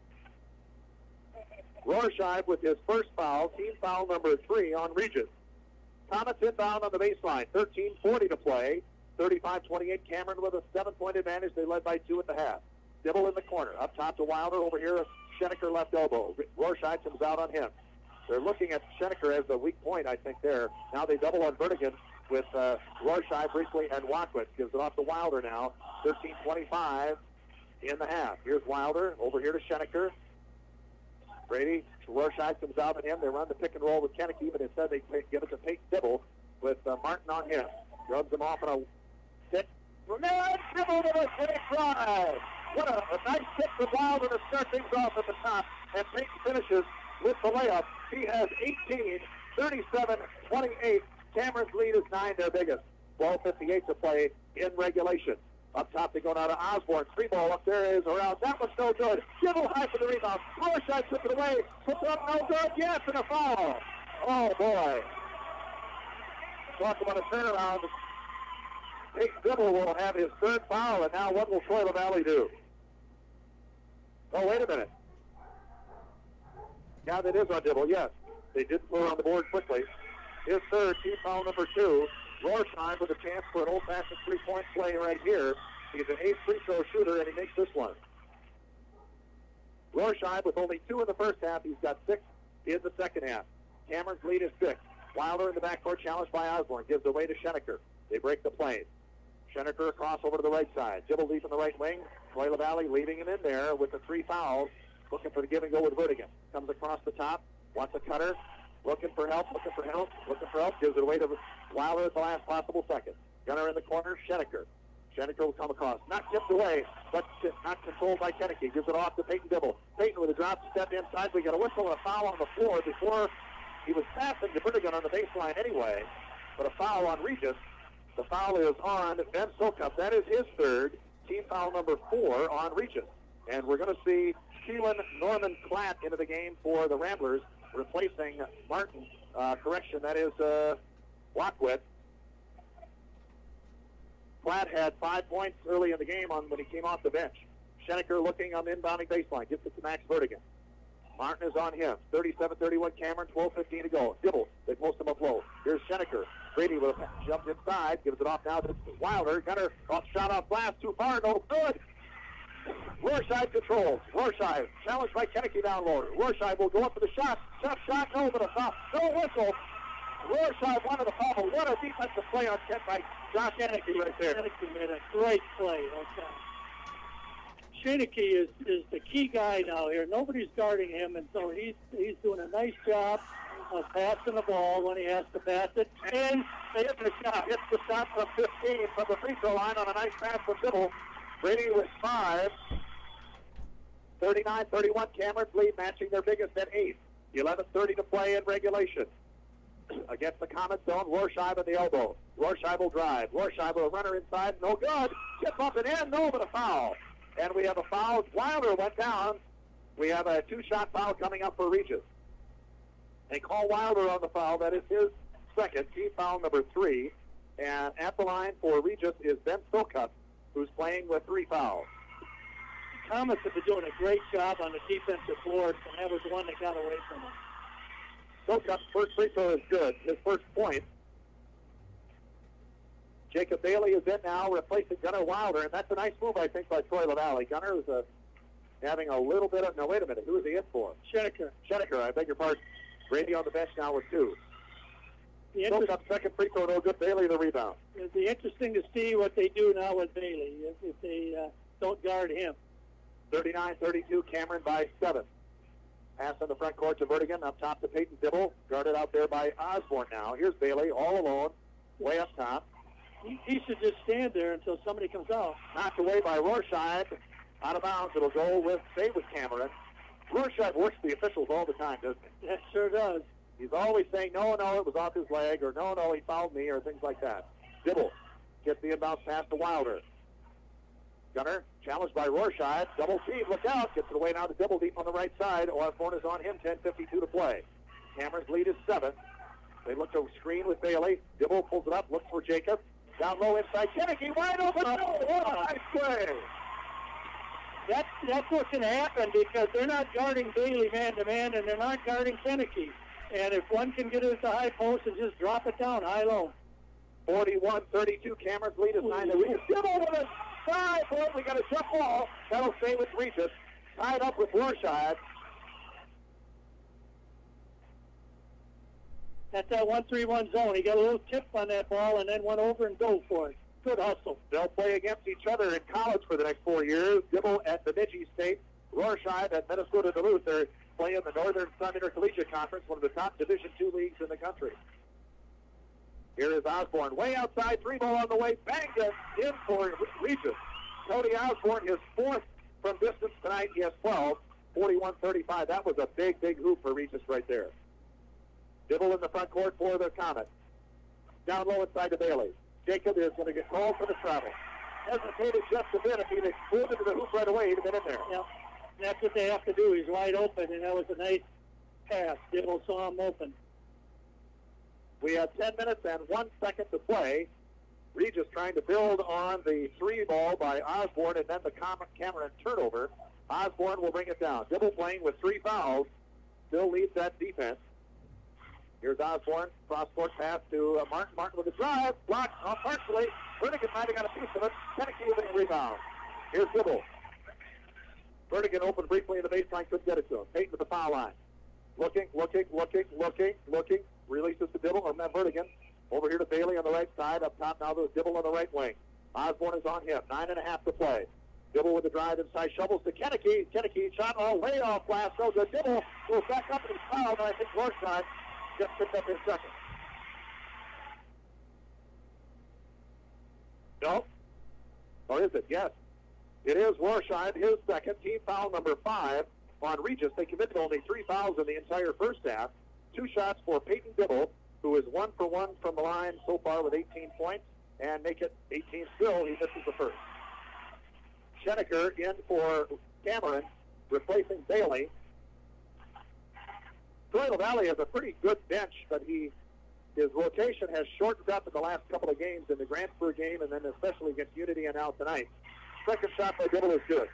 Rorschach with his first foul, team foul number 3 on Regis. Comets inbound on the baseline, 13:40 to play. 35-28, Cameron with a 7-point advantage. They led by 2 at the half. Dibble in the corner, up top to Wilder. Over here, Schenecker left elbow. Rorschach comes out on him. They're looking at Schenecker as the weak point, I think, there. Now they double on Vertigan with Rorschach briefly, and Wacklitz gives it off to Wilder now. 13:25 in the half. Here's Wilder, over here to Schenecker. Brady, Rorschach comes out on him. They run the pick and roll with Kennedy, but instead they give it to Peyton Dibble with Martin on him. Rubs him off on a hit. Dibble with a great drive. What a nice hit from Wilder to start things off at the top. And Peyton finishes with the layup. He has 18, 37-28. Cameron's lead is 9, their biggest. 12:58 to play in regulation. Up top, they go now to Osborne. 3 ball up there is around. That one's no good. Dibble high for the rebound. Rorschach took it away. Puts it up, no good. Yes, and a foul. Oh, boy. Talk about a turnaround. Peyton Dibble will have his 3rd foul, and now what will Troy LaValle do? Oh, wait a minute. Yeah, that is on Dibble, yes. They did put it on the board quickly. His 3rd, team foul number 2. Rorschach with a chance for an old-fashioned 3-point play right here. He's an ace free throw shooter, and he makes this one. Rorschach with only 2 in the first half. He's got 6 in the second half. Cameron's lead is 6. Wilder in the backcourt, challenged by Osborne. Gives away to Schenecker. They break the plane. Schenecker across over to the right side. Dibble deep in the right wing. Troy LaValle leaving him in there with the 3 fouls. Looking for the give and go with Vertigan. Comes across the top. Wants a cutter. Looking for help. Gives it away to Wilder at the last possible second. Gunner in the corner. Schenecker. Schenecker will come across. Not tipped away, but not controlled by Kennedy. Gives it off to Peyton Dibble. Peyton with a drop step inside. We got a whistle and a foul on the floor before he was passing to Vertigan on the baseline anyway. But a foul on Regis. The foul is on Ben Sokup. That is his third. Team foul number 4 on Regis. And we're going to see Keelan Norman Klatt into the game for the Ramblers, replacing Martin. Correction, that is Lockwit. Platt had 5 points early in the game when he came off the bench. Schenecker looking on the inbounding baseline. Gets it to Max Vertigan. Martin is on him. 37-31 Cameron, 12:15 to go. Dibble, they post him up low. Here's Schenecker. Brady with a jump inside. Gives it off now to Wilder. Gunner off shot off glass. Too far. No good. Rorschach controls. Rorschach challenged by Kennedy down low. Rorschach will go up for the shot. Tough shot. No, but a foul. No whistle. Rorschach wanted the foul. What a defensive play on by Josh Kennedy right there. Kennedy made a great play. Okay. Shinnicky is the key guy now here. Nobody's guarding him, and so he's doing a nice job of passing the ball when he has to pass it. And they hit the shot. Hits the shot from 15 from the free throw line on a nice pass from Dibble. Brady with 5. 39-31 Cameron's lead, matching their biggest at 8. 11:30 to play in regulation. Against the Comet zone, Rorschach at the elbow. Rorschach will drive. Rorschach with a runner inside. No good. Chip up and in. No, but a foul. And we have a foul. Wilder went down. We have a 2-shot foul coming up for Regis. They call Wilder on the foul. That is his second. Team foul number 3. And at the line for Regis is Ben Sokup, who's playing with 3 fouls. The Comets have been doing a great job on the defensive boards, and that was the one that got away from them. Sokup's first free throw is good. His first point. Jacob Bailey is in now, replacing Gunnar Wilder, and that's a nice move, I think, by Troy LaValle. Gunnar is having a little bit of... No, wait a minute. Who is he in for? Schenecker. Schenecker, I beg your pardon. Brady on the bench now with 2. Sokup's second free throw, no good. Bailey the rebound. It'd be interesting to see what they do now with Bailey if they don't guard him. 39-32, Cameron by 7. Pass on the front court to Vertigan, up top to Peyton Dibble, guarded out there by Osborne now. Here's Bailey, all alone, way up top. He should just stand there until somebody comes out. Knocked away by Rorschach, out of bounds. It'll stay with Cameron. Rorschach works the officials all the time, doesn't he? That sure does. He's always saying, no, it was off his leg, or no, he fouled me, or things like that. Dibble gets the inbounds pass to Wilder. Gunner, challenged by Rorschach. Double team, look out. Gets it away now to Dibble deep on the right side. Osborne is on him, 10:52 to play. Cameron's lead is 7. They look to screen with Bailey. Dibble pulls it up, looks for Jacob. Down low inside, Kennedy, wide open. Oh, what a nice play. That's what can happen because they're not guarding Bailey man-to-man, and they're not guarding Kennedy. And if one can get it at the high post and just drop it down high-low. 41-32, Cameron's lead is 9. Dibble with a side, boy, we got a jump ball. That'll stay with Regis. Tied up with Rorschach. That's that 1-3-1 zone. He got a little tip on that ball and then went over and dove for it. Good hustle. They'll play against each other in college for the next 4 years. Dibble at Bemidji State, Rorschach at Minnesota Duluth. They're playing the Northern Sun Intercollegiate Conference, one of the top Division II leagues in the country. Here is Osborne, way outside, 3 ball on the way, banged it in for Regis. Cody Osborne, his 4th from distance tonight. He has 12, 41-35. That was a big, big hoop for Regis right there. Dibble in the front court for the Comet. Down low inside to Bailey. Jacob is going to get called for the travel. Hesitated just a bit. If he'd exploded to the hoop right away, he'd have been in there. Yep. That's what they have to do. He's wide open, and that was a nice pass. Dibble saw him open. We have 10 minutes and 1 second to play. Regis trying to build on the 3 ball by Osborne and then the Cameron turnover. Osborne will bring it down. Dibble playing with 3 fouls. Still leads that defense. Here's Osborne. Cross-court pass to Martin. Martin with a drive. Blocked partially. Vertigan might have got a piece of it. Kennedy with a rebound. Here's Dibble. Vertigan opened briefly in the baseline. Couldn't get it to him. Peyton with the foul line. Looking. Releases to Dibble on that Vertigan. Over here to Bailey on the right side. Up top now to Dibble on the right wing. Osborne is on him. 9.5 to play. Dibble with the drive inside. Shovels to Kennedy. Kennedy shot all way off glass. So the Dibble will back up and he's fouled. And I think Rorschach just picked up his second. No. Or is it? Yes. It is Rorschach, his second, team foul number 5 on Regis. They committed only 3 fouls in the entire first half. 2 shots for Peyton Dibble, who is 1 for 1 from the line so far with 18 points, and make it 18 still. He misses the first. Schenecker in for Cameron, replacing Bailey. Toledo Valley has a pretty good bench, but his rotation has shortened up in the last couple of games, in the Grantsburg game and then especially against Unity and now tonight. Second shot by Dibble is good.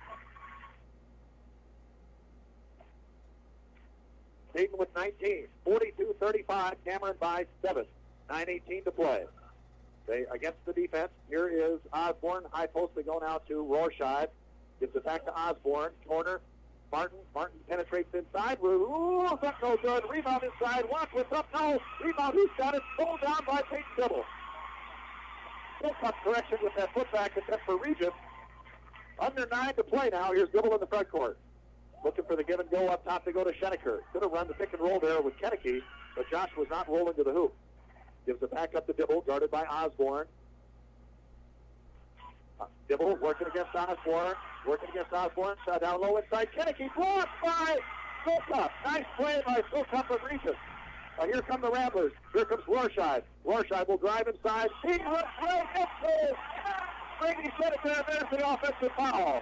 Peyton with 19, 42-35, Cameron by 7, 9:18 to play. They against the defense. Here is Osborne, high post. They go now to Rorschach. Gives it back to Osborne, corner. Martin penetrates inside. Ooh, that's no good. Rebound inside. Watch what's up. No. Rebound. Who's got it? Pulled down by Peyton Dibble. Full cut correction with that putback attempt for Regis. Under 9 to play now. Here's Dibble in the front court. Looking for the give and go up top to go to Schenecker. Could have run the pick and roll there with Kenneke, but Josh was not rolling to the hoop. Gives it back up to Dibble, guarded by Osborne. Dibble working against Osborne. Shot down low inside. Kenneke blocked by Silcup. Nice play by Silcup of Regis. Here come the Ramblers. Here comes Rorschach. Rorschach will drive inside. He looks right up to Brady Schenecker. There's the offensive foul.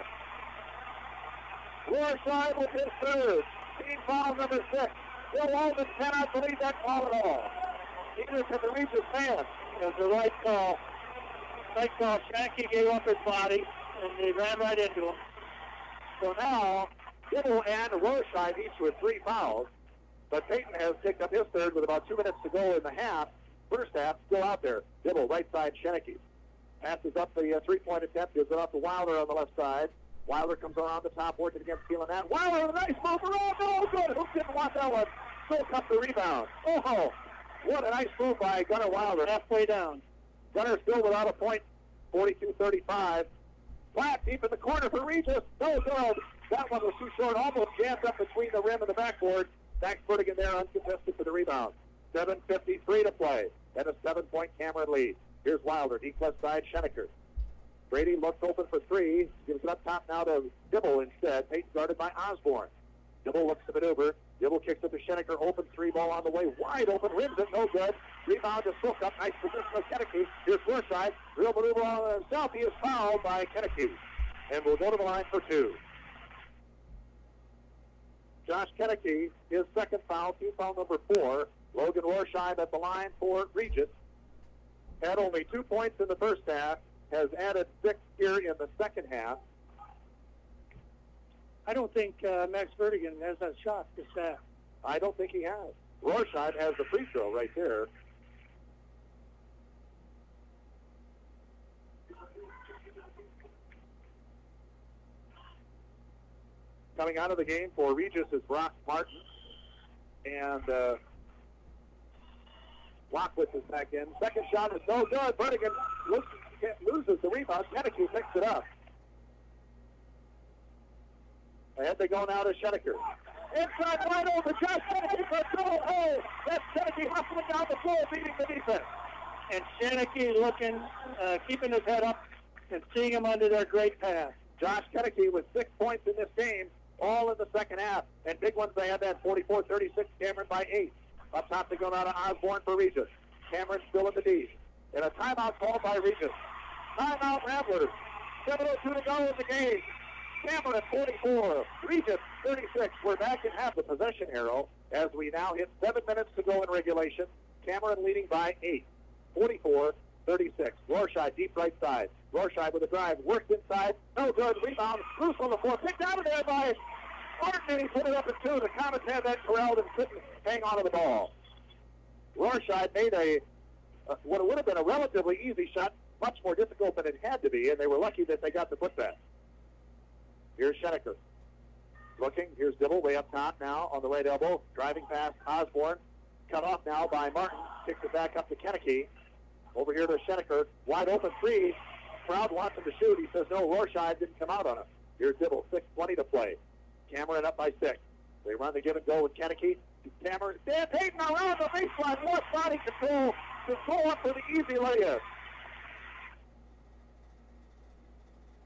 Rorschach with his third. Team foul number 6. Bill Walden cannot believe that call at all. Neither can the Regis fans. It was the right call. Right call. Shanky gave up his body, and they ran right into him. So now, Dibble and Rorschach each with 3 fouls. But Peyton has picked up his third with about 2 minutes to go in the half. First half, still out there. Dibble, right side, Schenecker. Passes up the three-point attempt, gives it up to Wilder on the left side. Wilder comes around the top, working against Keelan. Wilder, a nice move. Oh, no, good. Who didn't want that one? Still cut the rebound. Oh, what a nice move by Gunnar Wilder. Halfway down. Gunnar still without a point, 42-35. Flat deep in the corner for Regis. No good. That one was too short, almost jammed up between the rim and the backboard. Max Vertigan there uncontested for the rebound. 7:53 to play. And a 7-point Cameron lead. Here's Wilder, deep left side, Schenecker. Brady looks open for 3. Gives it up top now to Dibble instead. Peyton guarded by Osborne. Dibble looks to maneuver. Dibble kicks it to Schenecker. Open 3 ball on the way. Wide open. Rims it. No good. Rebound to Silcup. Nice position of Kenneke. Here's Rorschach. Real maneuver on himself. He is fouled by Kenneke. And we'll go to the line for 2. Josh Kenneke, his second foul. Team foul number 4. Logan Rorschach at the line for Regis. Had only 2 points in the first half. Has added 6 here in the second half. I don't think Max Vertigan has that shot this half. I don't think he has. Rorschach has the free throw right there. Coming out of the game for Regis is Brock Martin. And Lockwitz is back in. Second shot is no good. Vertigan loses the rebound. Kenneke picks it up. Ahead they go now to Schenecker. Inside wide open. Josh Kenneke for a goal. Oh, that's Kenneke hustling down the floor, beating the defense. And Scheneeke looking, keeping his head up and seeing him under their great pass. Josh Kenneke with 6 points in this game, all in the second half. And big ones they had that 44-36, Cameron by 8. Up top they go now to Osborne for Regis. Cameron still in the D. And a timeout called by Regis. Timeout Ramblers. 7:02 to go in the game. Cameron at 44, Regis 36. We're back in half the possession arrow as we now hit 7 minutes to go in regulation. Cameron leading by 8, 44-36. Rorschach deep right side. Rorschach with a drive, worked inside, no good, rebound, loose on the floor, picked out of there by Martin, and he put it up at 2. The Comets had that corralled and couldn't hang on to the ball. Rorschach made what would have been a relatively easy shot, much more difficult than it had to be, and they were lucky that they got the putback. Here's Schenecker. Looking. Here's Dibble way up top now on the right elbow. Driving past Osborne. Cut off now by Martin. Kicks it back up to Kenneke. Over here to Schenecker. Wide open 3. Crowd wants him to shoot. He says no. Rorschach didn't come out on him. Here's Dibble. 6:20 to play. Cameron up by 6. They run the give and go with Kenneke. Cameron. Dan Payton around the baseline. More body control to go up for the easy layup.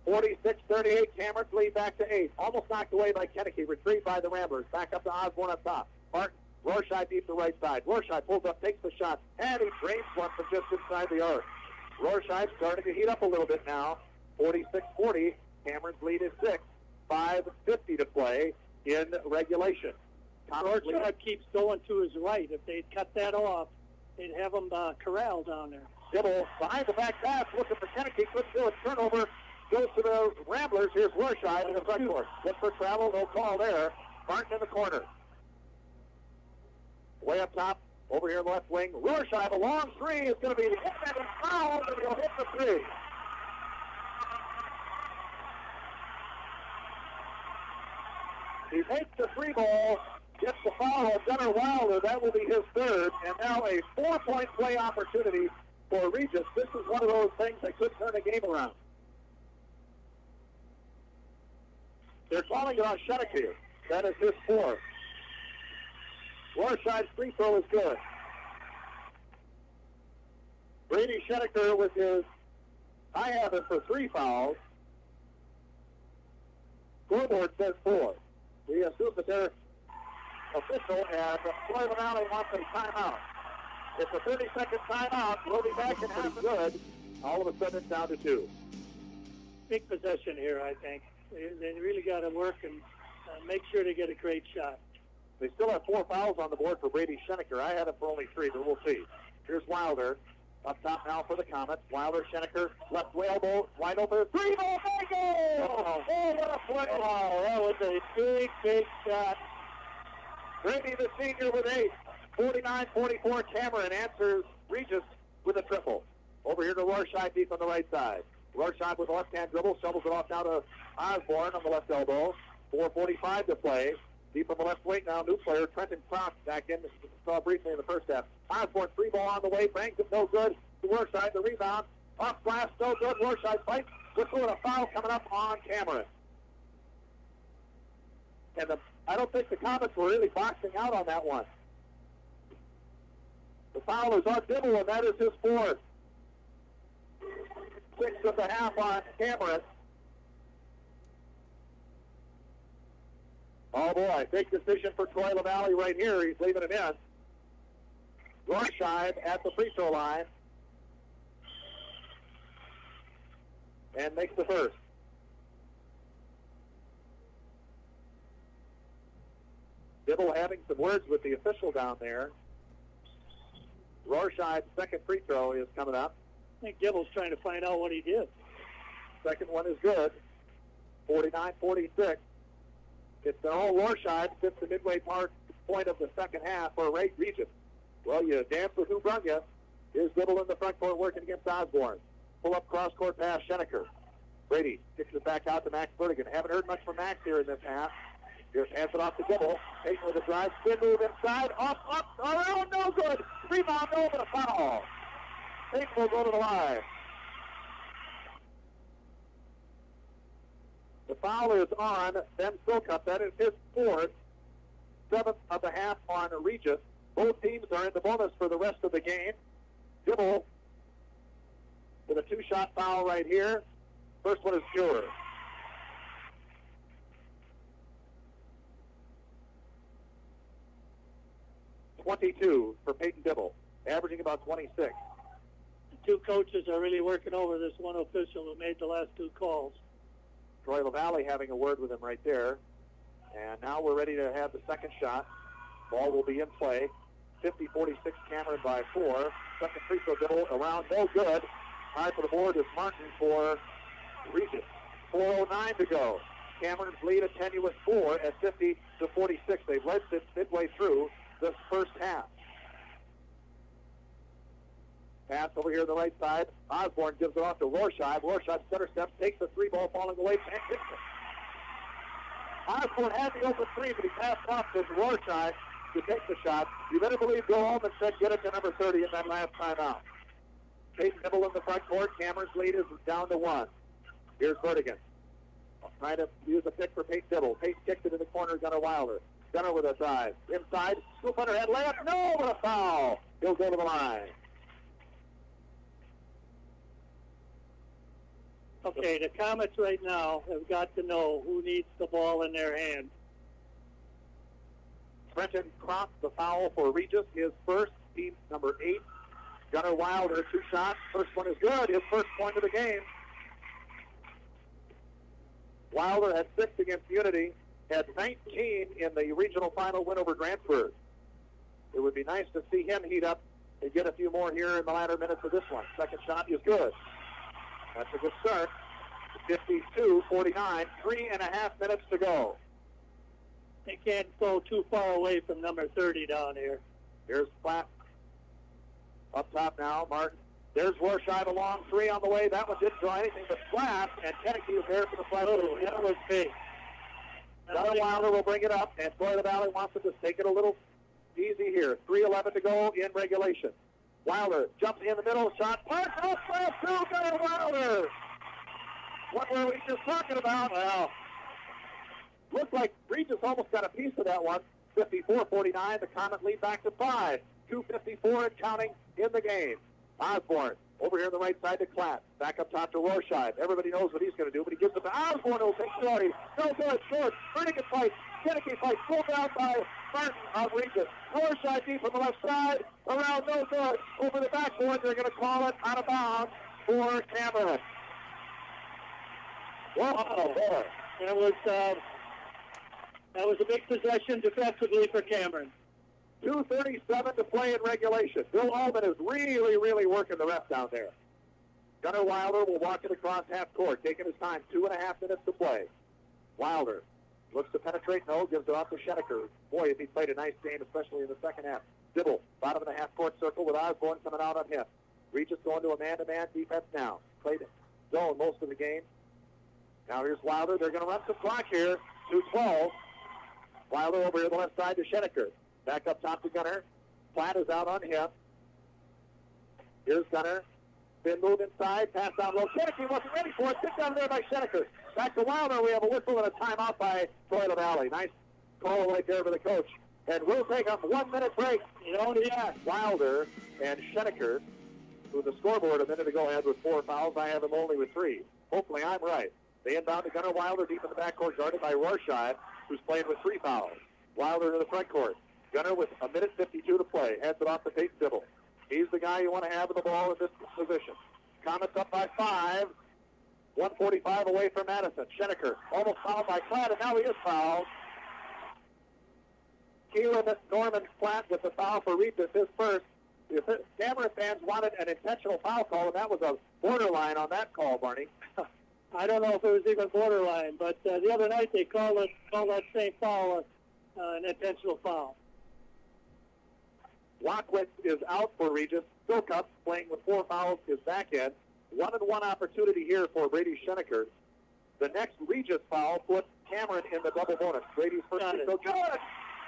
46-38, Cameron's lead back to 8. Almost knocked away by Kennedy. Retrieved by the Ramblers. Back up to Osborne up top. Martin, Rorschach deep to the right side. Rorschach pulls up, takes the shot, and he drains one from just inside the arc. Rorschach starting to heat up a little bit now. 46-40, Cameron's lead is 6. 5:50 to play in regulation. Rorschach keeps going to his right. If they'd cut that off, they'd have him corral down there. Dibble behind the back pass, looking for Kennedy. Couldn't do it. Turnover goes to the Ramblers. Here's Rorschach in the front court. Look for travel, no call there. Martin in the corner. Way up top, over here in the left wing. Rorschach, a long three is going to be hit and fouled, and he'll hit the three. He takes the free ball, gets the foul of Gunnar Wilder. That will be his third, and now a 4-point play opportunity for Regis. This is one of those things that could turn a game around. They're calling it on Sheneke. That is his fourth. Rorschach's free throw is good. Brady Sheneke with his, I have it for 3 fouls. Scoreboard says 4. We assume that their official and Troy Valley wants a timeout. It's a 30-second timeout. We'll be back in half good. All of a sudden, it's down to 2. Big possession here, I think. They really got to work and make sure they get a great shot. They still have 4 fouls on the board for Brady Sheneke. I had it for only 3, but we'll see. Here's Wilder. Up top now for the Comets. Wilder, Sheneke, left elbow, wide open. 3 ball, big goal! Oh, what a play! Oh, that was a big, big shot. Brady, the senior, with 8. 49-44, Cameron answers Regis with a triple. Over here to Rorschach deep on the right side. Rorschach with a left-hand dribble, shovels it off now to Osborne on the left elbow. 4:45 to play. Deep on the left wing now, new player, Trenton Cross back in. Saw briefly in the first half. Osborne, 3 ball on the way, bangs it, no good. To Rorschach, the rebound. Off glass, no good. Rorschach fights. Looks like a foul coming up on Cameron. And I don't think the Comets were really boxing out on that one. The foul is on Dibble, and that is his 4th. 6 of the half on Cameron. Oh boy, big decision for Troy LaValle right here. He's leaving it in. Rorschach at the free throw line. And makes the first. Dibble having some words with the official down there. Rorschach's second free throw is coming up. I think Dibble's trying to find out what he did. Second one is good. 49-46. It's an all Rorschach since the midway point of the second half for Regis. Well, you dance with who brung you. Here's Dibble in the front court working against Osborne. Pull up cross-court pass, Sheneke. Brady kicks it back out to Max Vertigan. Haven't heard much from Max here in this half. Here's hands it off to Dibble. Peyton with a drive, spin move inside, up, around, no good. Rebound, no, but a foul. Peyton will go to the line. The foul is on Ben Silcup. That is his 4th, 7th of the half on Regis. Both teams are in the bonus for the rest of the game. Dibble with a 2-shot foul right here. First one is pure. .22 for Peyton Dibble, averaging about 26. The 2 coaches are really working over this one official who made the last 2 calls. Troy LaValle having a word with him right there. And now we're ready to have the second shot. Ball will be in play. 50-46, Cameron by 4. Second free throw Dibble around, no good. High for the board is Martin for Regis. 4:09 to go. Cameron's lead a tenuous 4 at 50-46. They've led since midway through this first half. Pass over here on the right side. Osborne gives it off to Rorschach. Rorschach center steps, takes the 3 ball falling away, and hits it. Osborne had the open 3, but he passed off to Rorschach to take the shot. You better believe Bill Allman said get it to number 30 in that last timeout. Peyton Dibble in the front court. Cameron's lead is down to 1. Here's Vertigan. Trying to use a pick for Peyton Dibble. Peyton kicks it in the corner, Gunnar Wilder. Gunnar with a drive. Inside, scoop underhead layup. No, but a foul. He'll go to the line. Okay, the Comets right now have got to know who needs the ball in their hands. Brenton Crop, the foul for Regis, his first, team number 8. Gunnar Wilder, 2 shots. First one is good, his first point of the game. Wilder had 6 against Unity, had 19 in the regional final win over Grantsburg. It would be nice to see him heat up and get a few more here in the latter minutes of this one. Second shot is good. That's a good start. 52-49, 3.5 minutes to go. They can't go too far away from number 30 down here. Here's Platt. Up top now, Martin. There's Rorschach, a long 3 on the way. That one didn't draw anything but flat, and Kennedy was there for the flat. Oh, that was big. Gunnar Wilder will bring it up, and Florida Valley wants to just take it a little easy here. 3:11 to go in regulation. Wilder jumps in the middle, shot. Parks up, fast through, Gunnar Wilder. What were we just talking about? Well, looks like Regis almost got a piece of that one. 54-49, the Comet lead back to 5. 2:54 and counting in the game. Osborne over here on the right side to Klatt. Back up top to Rorschach. Everybody knows what he's going to do, but he gives it to Osborne. He'll take 40. No good. Short. Vertigan fight. Kennedy fight. Pulled down by Martin of Regis. Rorschach deep on the left side. Around, no good. Over the backboard. They're going to call it out of bounds for Cameron. Whoa, boy. That was a big possession defensively for Cameron. 2:37 to play in regulation. Bill Allman is really, really working the ref down there. Gunnar Wilder will walk it across half court, taking his time. 2.5 minutes to play. Wilder looks to penetrate. No, gives it off to Schenecker. Boy, if he played a nice game, especially in the second half. Dibble, bottom of the half-court circle with Osborne coming out on him. Regis going to a man-to-man defense now. Played zone most of the game. Now here's Wilder. They're going to run some clock here. 2:12. Wilder over here on the left side to Schenecker. Back up top to Gunnar. Platt is out on him. Here's Gunnar. Been moved inside. Pass down low. Kennedy wasn't ready for it. Picked down there by Schenecker. Back to Wilder. We have a whistle and a timeout by Florida Valley. Nice call right there for the coach. And we'll take a 1-minute break. Wilder and Schenecker, who the scoreboard a minute ago had with 4 fouls. I have him only with 3. Hopefully I'm right. They inbound to Gunnar Wilder deep in the backcourt, guarded by Rorschach, who's playing with 3 fouls. Wilder to the front court. Gunnar with 1:52 to play. Heads it off to Peyton Dibble. He's the guy you want to have in the ball in this position. Comets up by 5. 1:45 away from Madison. Schenecker almost fouled by Platt, and now he is fouled. Keelan Norman Platt with the foul for Regis, his first. The Cameron fans wanted an intentional foul call, and that was a borderline on that call, Barney. I don't know if it was even borderline, but the other night they called that same foul an intentional foul. Lockwitz is out for Regis. Silkup playing with 4 fouls is back in. 1-and-1 opportunity here for Brady Schenecker. The next Regis foul puts Cameron in the double bonus. Brady's first free throw. Good!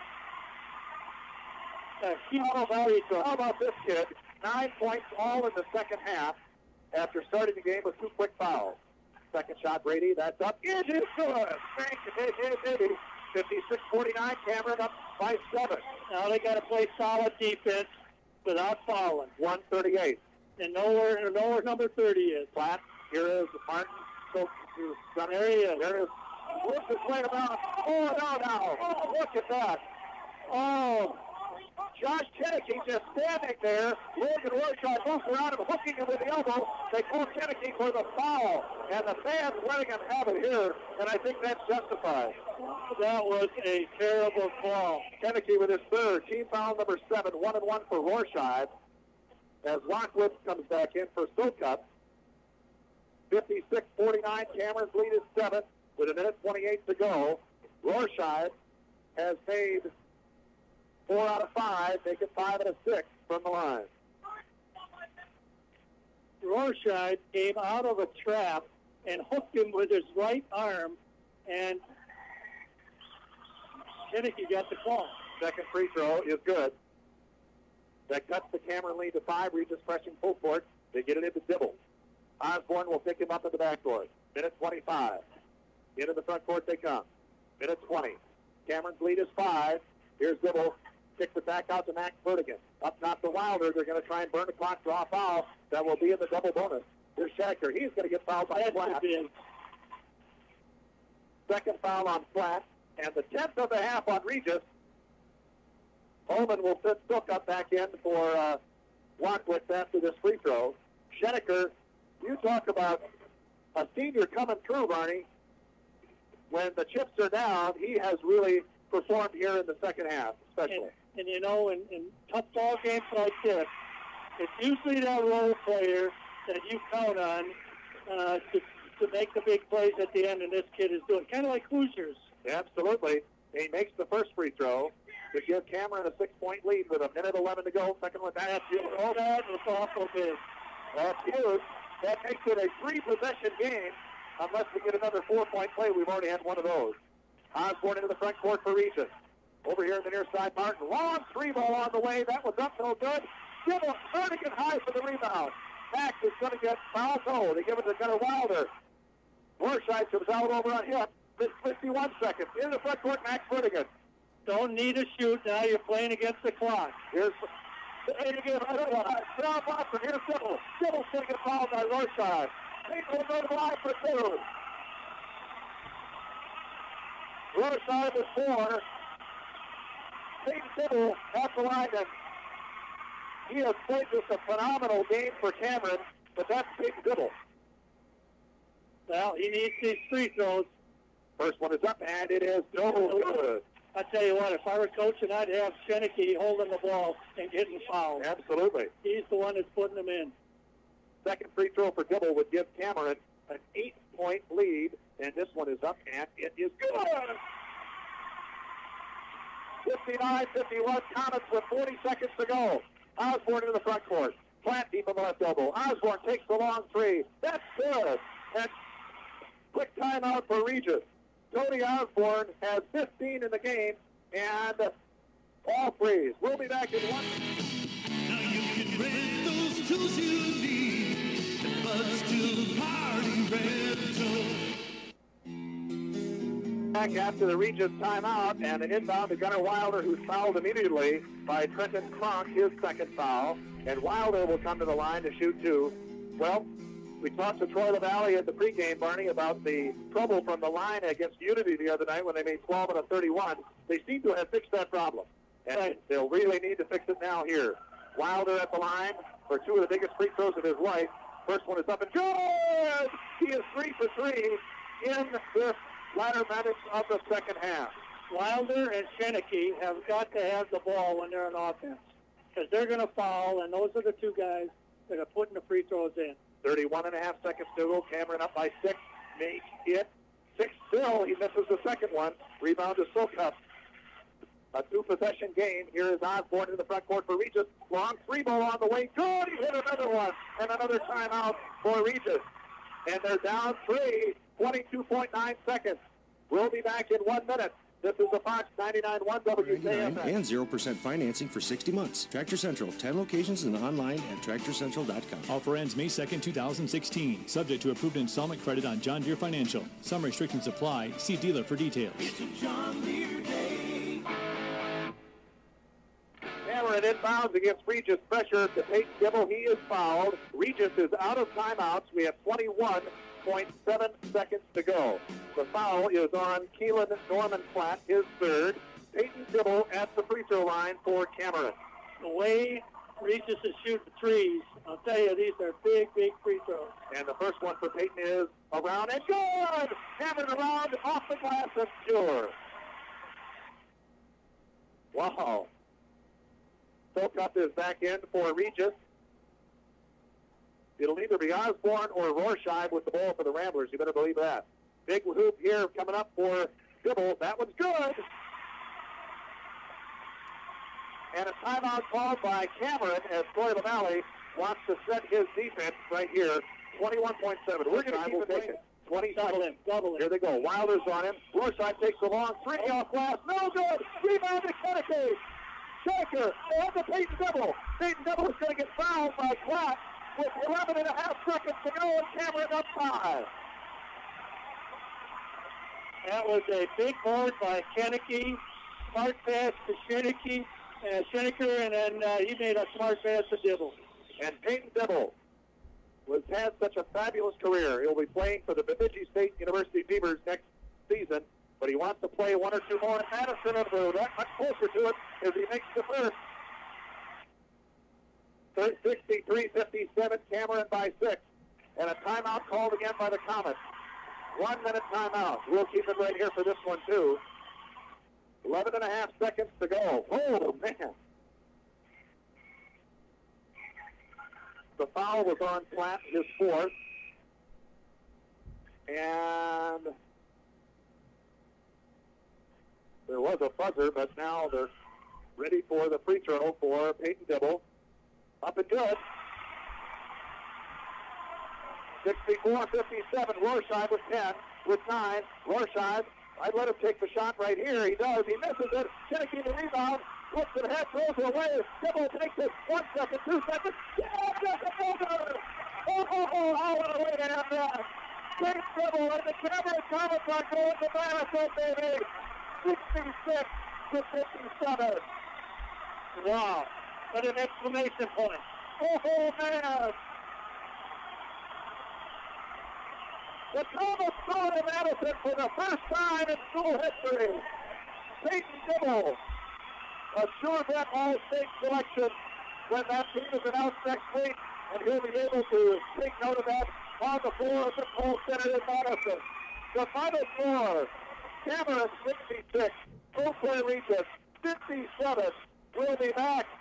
How about this kid? 9 points all in the second half after starting the game with 2 quick fouls. Second shot, Brady. That's up. It is good. Thank you, baby. 56-49. Cameron up by 7. Now they got to play solid defense without fouling. 138. And nowhere number 30 is. Platt. Here is Martin. There he is. There is. What's his way around? Oh, no. Oh, look at that. Oh. Josh Kennedy just standing there. Logan Rorschach moves around him, hooking him with the elbow. They call Kennedy for the foul. And the fans letting him have it here. And I think that's justified. That was a terrible call. Kennedy with his third. Team foul number 7. 1-and-1 for Rorschach. As Lockwitz comes back in for Silkup. 56-49. Cameron's lead is 7 with 1:28 to go. Rorschach has made 4 out of 5, make it 5 out of 6 from the line. Rorschach came out of a trap and hooked him with his right arm, and Kennedy got the call. Second free throw is good. That cuts the Cameron lead to 5. Regis pressing full court. They get it into Dibble. Osborne will pick him up in the backcourt. 1:25. Into the front court they come. 1:20. Cameron's lead is 5. Here's Dibble. Kicks it back out to Max Vertigan. Up top to Wilder. They're going to try and burn the clock, draw a foul. That will be in the double bonus. Here's Shacker. He's going to get fouled by Flat. Second foul on Flat. And the 10th of the half on Regis. Holman will sit Silkup back in for Wachwitz after this free throw. Schenecker, you talk about a senior coming through, Barney. When the chips are down, he has really performed here in the second half, especially. And you know, in tough ball games like this, it's usually that role player that you count on to make the big plays at the end, and this kid is doing kind of like Hoosiers. Absolutely. He makes the first free throw to give Cameron a 6-point lead with 1:11 to go. Second one, that's huge. Oh, that was awful big. That's huge. That makes it a 3-possession game. Unless we get another 4-point play, we've already had one of those. Osborne into the front court for Regis. Over here on the near side, Martin. Long three ball on the way. That was up, no good. Give him Vertigan high for the rebound. Max is going to get fouled. No, they give it to Gunnar Wilder. Warscheid comes out over on him. 51 seconds. In the front court, Max Vertigan. Don't need to shoot now. You're playing against the clock. Here's Boston. Here's Sybil. Sybil's going to get fouled by Warscheid. Payton will go to the line for two. Warscheid with 4. Payton Sybil at the line, and he has played just a phenomenal game for Cameron, but that's Payton Sybil. Well, he needs these free throws. First one is up, and it is no good. I tell you what, if I were coaching, I'd have Schenecky holding the ball and getting fouled. Absolutely. He's the one that's putting them in. Second free throw for Dibble would give Cameron an 8-point lead, and this one is up, and it is good. 59-51, Comets with 40 seconds to go. Osborne into the front court. Plant deep on the left elbow. Osborne takes the long three. That's good. And quick timeout for Regis. Cody Osborne has 15 in the game, and all threes. We'll be back in one. Now you can rent those tools you need, but still party rental. Back after the Regis timeout, and an inbound to Gunnar Wilder, who's fouled immediately by Trenton Kronk, his second foul. And Wilder will come to the line to shoot two. Well, we talked to Troy LaValle at the pregame, Barney, about the trouble from the line against Unity the other night when they made 12 and a 31. They seem to have fixed that problem, and they'll really need to fix it now here. Wilder at the line for two of the biggest free throws of his life. First one is up and good! He is 3 for 3 in this latter minutes of the second half. Wilder and Schenecky have got to have the ball when they're on offense, because they're going to foul, and those are the two guys that are putting the free throws in. 31 and a half seconds to go. Cameron up by 6. Make it 6 still. He misses the second one. Rebound to Silkup. A 2-possession game. Here is Osborne in the front court for Regis. Long three ball on the way. Good. He hit another one. And another timeout for Regis. And they're down 3. 22.9 seconds. We'll be back in 1 minute. This is the Fox 99.1 WJFN. And 0% financing for 60 months. Tractor Central, 10 locations and online at TractorCentral.com. Offer ends May 2nd, 2016. Subject to approved installment credit on John Deere Financial. Some restrictions apply. See dealer for details. It's a John Deere day. Cameron inbounds against Regis. Pressure to Peyton Dibble. He is fouled. Regis is out of timeouts. We have 21.7 seconds to go. The foul is on Keelan Norman Platt, his third. Peyton Dibble at the free throw line for Cameron. The way Regis is shooting threes, I'll tell you, these are big, big free throws. And the first one for Peyton is around and good! Cameron around, off the glass, and sure. Wow. Silkup is back in for Regis. It'll either be Osborne or Rorschach with the ball for the Ramblers. You better believe that. Big hoop here coming up for Dibble. That one's good. And a timeout called by Cameron as Troy LaValle wants to set his defense right here. 21.7. We're going to keep it taken. 20 seconds. Double it. Here they go. Wilder's on him. Rorschach takes the long three off glass. No good. Rebound to Kennedy. Shaker. They have the Peyton Dibble. Peyton Dibble is going to get fouled by Platt with 11 and a half seconds to go, and Cameron up 5. That was a big board by Schenecky. Smart pass to Schenecker, and then he made a smart pass to Dibble. And Peyton Dibble has had such a fabulous career. He'll be playing for the Bemidji State University Beavers next season, but he wants to play one or two more in Madison, and we're that much closer to it as he makes the first. 63-57, Cameron by 6. And a timeout called again by the Comets. 1 minute timeout. We'll keep it right here for this one, too. 11 and a half seconds to go. Oh, man. The foul was on Platt, his fourth. And there was a buzzer, but now they're ready for the free throw for Peyton Dibble. Up and good. 64-57. Rorschach with 10, with 9. Rorschach, I'd let him take the shot right here. He does. He misses it. Kennedy the rebound. Flips it ahead, throws it away. Dibble takes it. 1 second, 2 seconds. Yeah, that's another. Oh, what a way to have that. Great Dibble, and the Cameron Comets are going to Madison, baby. 66-57. Wow. What an exclamation point. Oh, man. The Comets go to Madison for the first time in school history. Peyton Dibble, a sure bet all-state selection when that team is announced next week, and he'll be able to take note of that on the floor of the Cole Center in Madison. The final score, Cameron 66, Eau Claire Regis 57. We'll be back